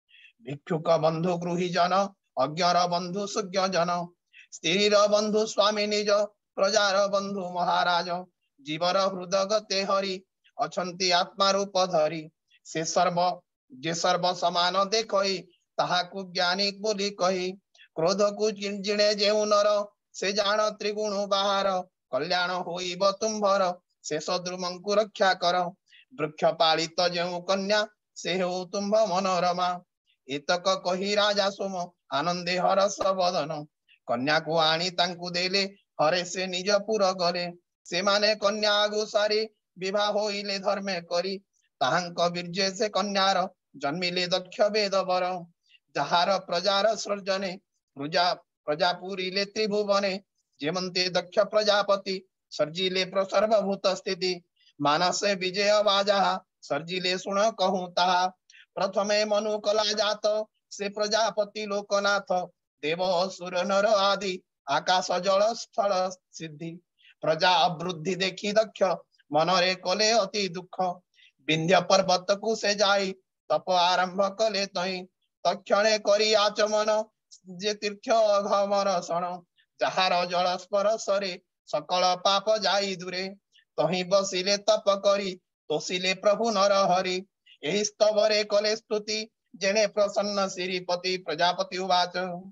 भिक्षुक बंधु गृही जन अज्ञर बंधु सुज्ञ जन स्त्रीर बंधु स्वामी निज प्रजार बंधु महाराज जीवर हृदगते हरि अछंती आत्मा रूप धरी से सर्व जे सर्व समान देखई ताहाकु ज्ञानी बोली कही क्रोध को जिणे जेउ नर से जान त्रिगुण बाहर कल्याण होइब तुम्भर से सद्रुमंकु रक्षा कर वृक्ष पालित जेउ कन्या से हो तुम्भ मनोरमा एतक कही राजा सोम आनंदे हरस बदन कन्या को आनी तांकु देले हरे से निज पुर गले से माने कन्या आगु सारी विवाह होइले धर्मे करी ताहांक बीर्जे से कन्यार जन्मिले दक्ष वेद बर जहार प्रजार सृजने प्रजा प्रजापुरीले त्रिभुवने जेमंते दक्ष प्रजापति सर्जिले सर्वभूत स्थिति मानसे विजय वाजा सर्जिले सुन कहूं ताहा प्रथमे मनु कला जात से प्रजापति लोकनाथ देव असुर नर आदि आकाश जल स्थल सिद्धि प्रजा अवृद्धि देखी दक्ष मनरे कले अति दुख विंध्य पर्वत को से जाई तप आरंभ कले तई तक्षणे करी आचमन जे तीर्थ अघमर सण जहार जल स्पर्शरे सकल पाप जाई दूरे तही बसिले तप करी तोषिले प्रभु नर हरि एहि स्तवरे कले स्तुति जेने प्रसन्न श्रीपति प्रजापति उवाच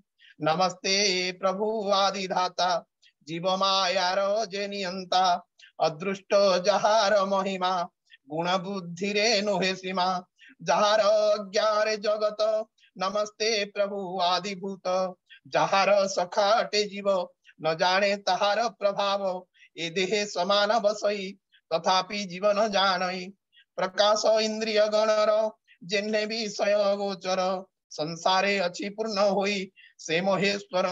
नमस्ते प्रभु आदिधाता जीव मायार जे नियंता अदृष्ट जहार महिमा गुण बुद्धि रे नुहे सीमा जहार ज्ञारे जगत नमस्ते प्रभु आदिभूत जहार सखाटे जीव न जाने तहार प्रभाव ए देहे समान बसई तथापि जीवन जानई प्रकाश इंद्रिय गणर जेने विषय गोचर संसारे अच्छी पूर्ण होई से महेश्वर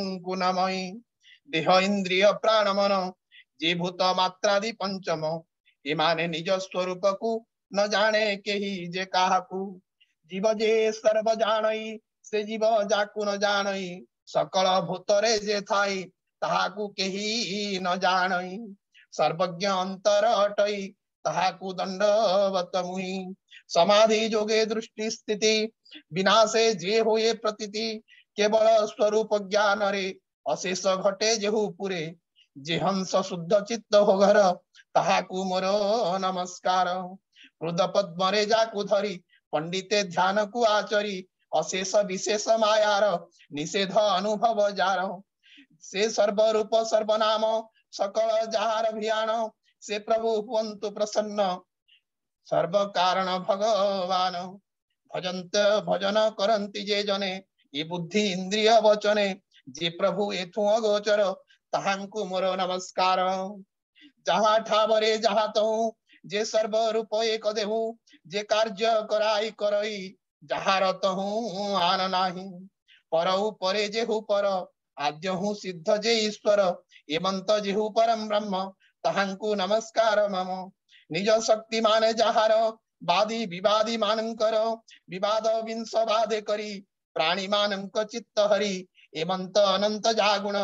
गुणमयी देह इंद्रिय प्राण मन जे भूत मात्रादि पंचम एमाने निज स्वरूप को न जाने केही जे काहाकू जीव जे सर्व जानई से जीव जाकू न जानई सकल भूतरे जे थाई ताहाकू केही न जानई सर्वज्ञ अंतर अटई ताहाकू दंडवत मुहि समाधि जोगे दृष्टि स्थिति विनाशे जे होए प्रतीति केवल स्वरूप ज्ञान रे अशेष घटे जेहु पुरे जे हंस शुद्ध चित्त हो घर ताहाकू मोर नमस्कार हृद पद्म रे जाकू धरी पंडिते ध्यान को आचरी अशेष विशेष मायार निषेध अनुभव जार से सर्वरूप सर्वनाम सकल जहार अभियान से प्रभु हुवन्तु प्रसन्न सर्व कारण भगवान भजंत भजन करंती जे जने ये बुद्धि इंद्रिय वचने जे प्रभु एथु अगोचर ताहांकु मोर नमस्कार। जहाँ ठावरे जहाँ तहु जे सर्व रूप एक देहु जे कार्य कराई करई जहाँ तहु आन नाही परहु परे जेहु पर आद्य हूँ सिद्ध जे ईश्वर एमंत जेहु परम ब्रह्म ताहांकु नमस्कार मम। निज शक्ति माने जहार बादी विवादी मानकर विवाद विंश बाधे करी प्राणी मानक चित्त हरि एमंत अनंत जागुण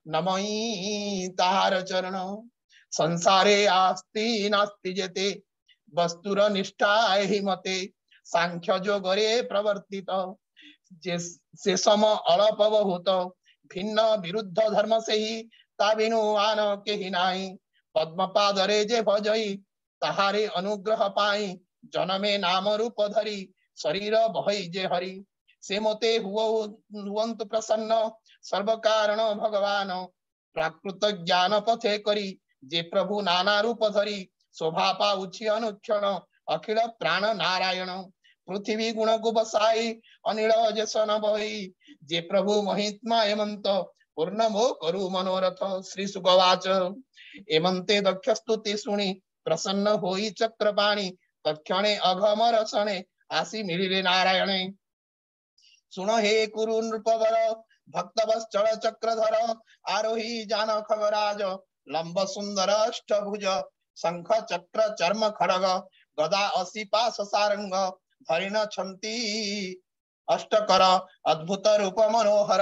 नमई ताहार चरण। संसारे आस्ति नास्ति जेते वस्तुर निष्ठा हि मते सांख्य जोगरे प्रवर्तित जे से सम अल्प बहुत भिन्न विरुद्ध धर्म से ही ताबिनु आन के ही नाही पद्मपादरे जे भजई ताहारे अनुग्रह पाई जनमे नाम रूप धरी शरीर बहई जे हरि से मोते हुवंतु प्रसन्न सर्व कारण भगवान प्राकृत ज्ञान पथे करी जे प्रभु नाना रूप धरी शोभा पाउछि अनुक्षण अखिल प्राण नारायण। पृथ्वी गुण को बसाई अनिल जसन बही जे प्रभु महित्मा एमंत पूर्ण मो करु मनोरथ। श्री सुगवाच एमंते दक्ष स्तुति सुनी प्रसन्न होई चक्रपाणी तक्षणे अघम रसणे आसी मिलिले नारायणे। सुन हे कुरु नृपवर भक्त चल चक्रधर आरोही जान खगराज लंब सुंदर अष्टभुज शंख चक्र चर्म खड़ग गदा असी पास सारंग धरिण छंती अष्टकर अद्भुत रूप मनोहर।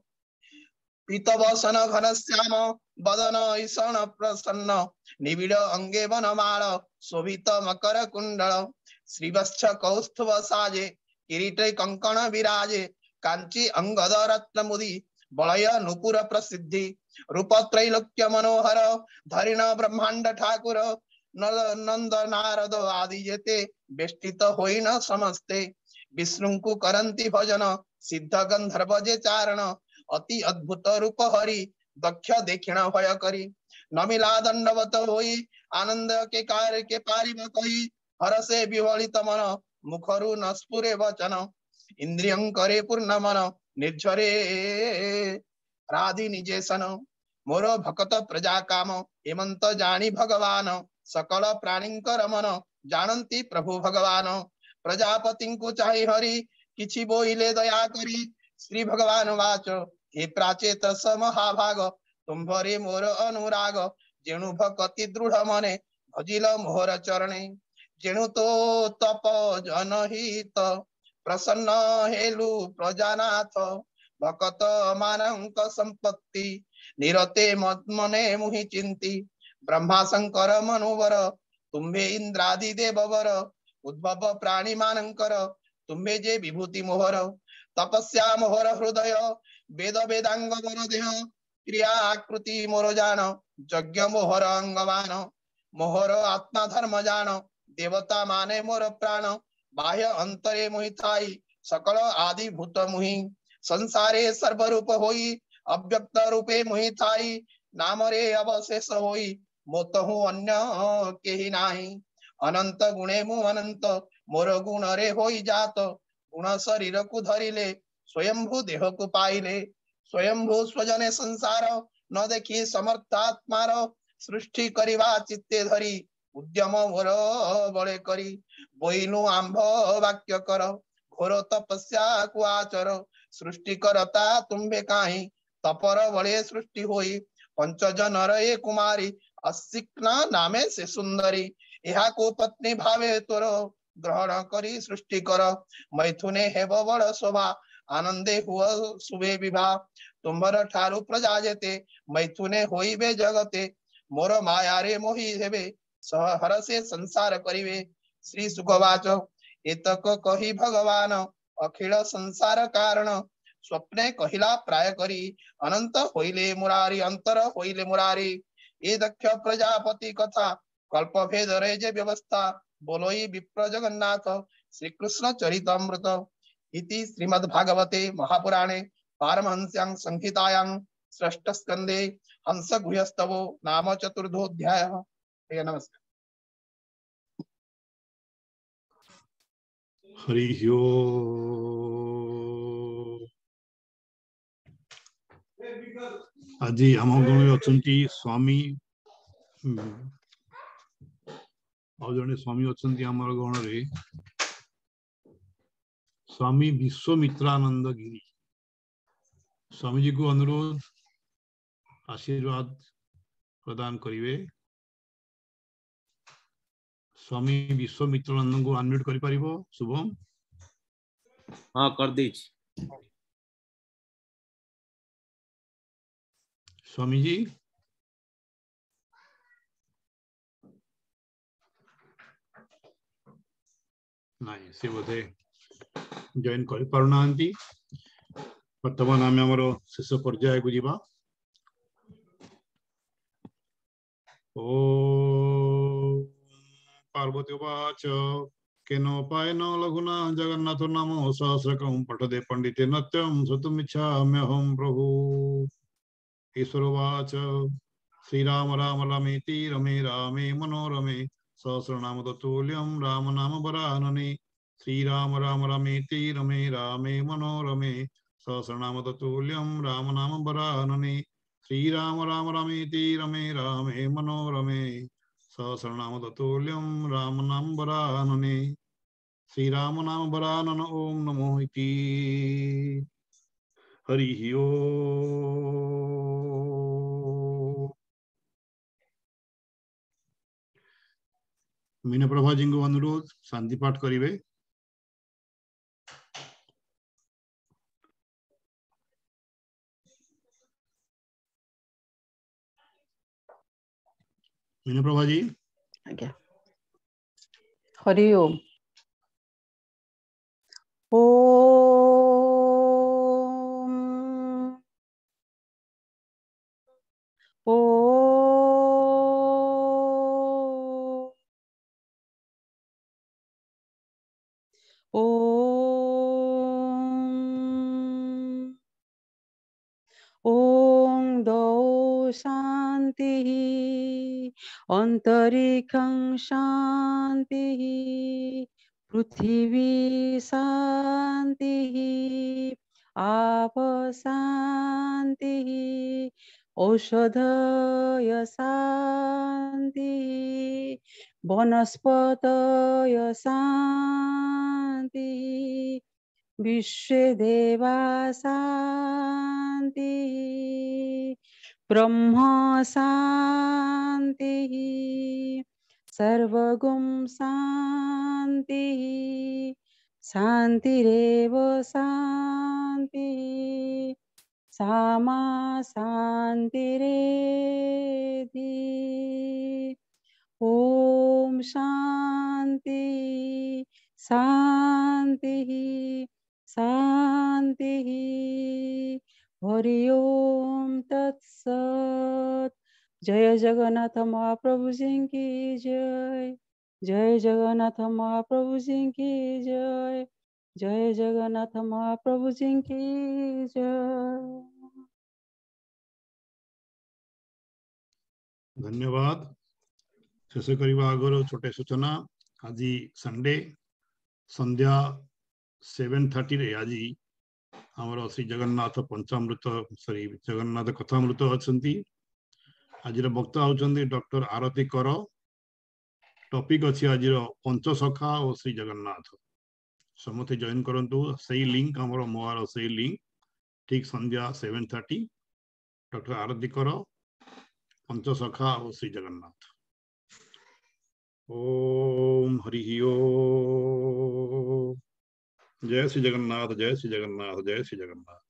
पीतवसन घनश्याम बदन ईषण प्रसन्न निबिड़ अंगे वनमाल शोभित मकर कुंडल श्रीवत्स कौस्तुभ साजे किरीट कंकण विराजे कांची अंगद रत्न मुदी बलय नुपुर प्रसिद्धि रूप त्रैलोक्य मनोहर धरिण ब्रह्मांड ठाकुर नंद नारद आदि जेते बेष्टित होई न समस्ते विष्णु को करंती भजन सिद्ध गंधर्व जे चारण अति अद्भुत रूप हरि दक्ष देखिण भय करी नमिला दंडवत होई आनंद के कार्य के पारिव कही हर से विवलित मन मुखरु न स्फुरे वचन इंद्रियं करे पूर्ण मन निर्झरे राधि निजेशन। मोर भकत प्रजा काम हेमंत जानी भगवान सकल प्राणींकर मन जानती प्रभु भगवान। प्रजापति को चाहे हरि किछि बोइले दया करी श्री भगवान वाच हे प्राचेत स महाभाग तुम्भरे मोर अनुराग जेणु भक्ति दृढ़ मने भजिल मोहर चरणे जेणु तो तप जनहित प्रसन्न हेलु प्रजानाथ भकत मानक संपत्ति निरते मने मुहि चिंती ब्रह्मा शंकर मनोवर तुम्भे इंद्रादि देववर उद्भव प्राणी मानकर तुम्भे जे विभूति मोहर तपस्या मोहर हृदय वेद वेदांग मोर देह क्रिया आकृति मोर जान यज्ञ मोहर अंगवान मोहर आत्मा धर्म जान देवता माने मोर प्राण बाह्य अंतरे मोहि थाई सकल आदि भूत मुहि संसारे सर्वरूप होई अव्यक्त रूपे मोहि थाई नाम रे अवशेष होई मोतहु अन्य केहि नाही अनंत गुणे मु अनंत मोर गुण रे होई जात गुण शरीर को धरिले स्वयंभू देह को पाइले स्वयंभू स्वजने संसार न देखी समर्थात्मार सृष्टि करिवा चित्ते धरी उद्यम मोर बळे करी बोइनु आंभ वाक्य कर घोर तपस्या को आचर सृष्टि करता तुम्बे काहि तपर बळे सृष्टि होई पंचजन रे कुमारी असिक्ना नामे से सुंदरी यहा को पत्नी भावे तोर ग्रहण करी सृष्टि कर मैथुने हेब बड़ शोभा आनंदे हुआ सुबे विवाह तुम्बर ठारु प्रजा जेते मैथुने होइबे जगते मोर माया रे मोहि हेबे सह हर से संसार करिवे। श्री सुखवाच एतक कही भगवान अखिल संसार कारण स्वप्ने कहिला प्राय करी अनंत होइले मुरारी अंतर होइले मुरारी ए दक्ष प्रजापति कथा कल्प भेद रे जे व्यवस्था बोलोई विप्र जगन्नाथ श्री कृष्ण चरितमृत इति श्रीमद् भागवते महापुराणे पारमहंस्यां संहितायां षष्ठ स्कंदे हंस गुह्यस्तवो नाम चतुर्थोऽध्यायः। नमस्कार। हरि आज आम गण अच्छा स्वामी और जड़े स्वामी अच्छा आमर गण रे स्वामी विश्वमित्रानंद गिरी स्वामी जी को अनुरोध आशीर्वाद प्रदान करिवे। स्वामी विश्वमित्रानंद को अनम्यूट करि परिबो शुभम? हाँ कर दी। स्वामी जी नहीं से बोधे जॉइन कर पारना हंती। वर्तमान आम आमर शेष पर्याय को जीवा। ओ पार्वती उवाच केनोपायेन लघुना जगन्नाथ नाम सहस्रकं पठते पंडिते नत्यं श्रोतुमिच्छाम्यहं प्रभु। ईश्वर उवाच श्रीराम राम रामेति रमे रामे मनोरमे सहस्रनाम तत्तुल्यं राम नाम वरानने। श्रीराम राम रामेति रमे रामे मनोरमे सहस्रनाम तत्तुल्यं राम नाम वरानने। श्रीराम राम रामेति रमे रामे मनोरमे सहस्रनाम तत्तुल्यं राम नाम वरानने। श्रीराम नाम वरानन ओम नमो इति। हरि ओम। मीना प्रभा जी को अनुरोध शांति पाठ करिवे। मीना प्रभा जी आज्ञा। हरि ओम। ओम ओम ओम दौ शांति अंतरिक्षं शांति पृथ्वी शांति आप शांति औषधय शांति वनस्पतय शांति विश्वदेवा शांति ब्रह्म शांति सर्वगुण शांति शांतिरेव शांति सामा शांतिरेधि। ओम शांति शांति शांति। हरि ओम तत्सत। जय जगन्नाथ महाप्रभु जी की जय। जय जगन्नाथ महाप्रभु जी की जय। जय जगन्नाथ महाप्रभु जी की जय। धन्यवाद। शेष करने आगर छोटे सूचना आज संडे संध्या सेवन थर्टी रे आज आमर श्री जगन्नाथ पंचामृत सॉरी जगन्नाथ कथामृत अच्छी। आज वक्ता होचंदी डॉक्टर आरती कर। टॉपिक अच्छी आज पंचसखा और श्री जगन्नाथ। समस्ते जॉइन करंतु। सही लिंक आमर मोर सही लिंक ठीक संध्या सेवन थर्टी डॉक्टर आरती कर पंचसखा और श्री जगन्नाथ। ओम हरि ओम। जय श्री जगन्नाथ जय श्री जगन्नाथ जय श्री जगन्नाथ।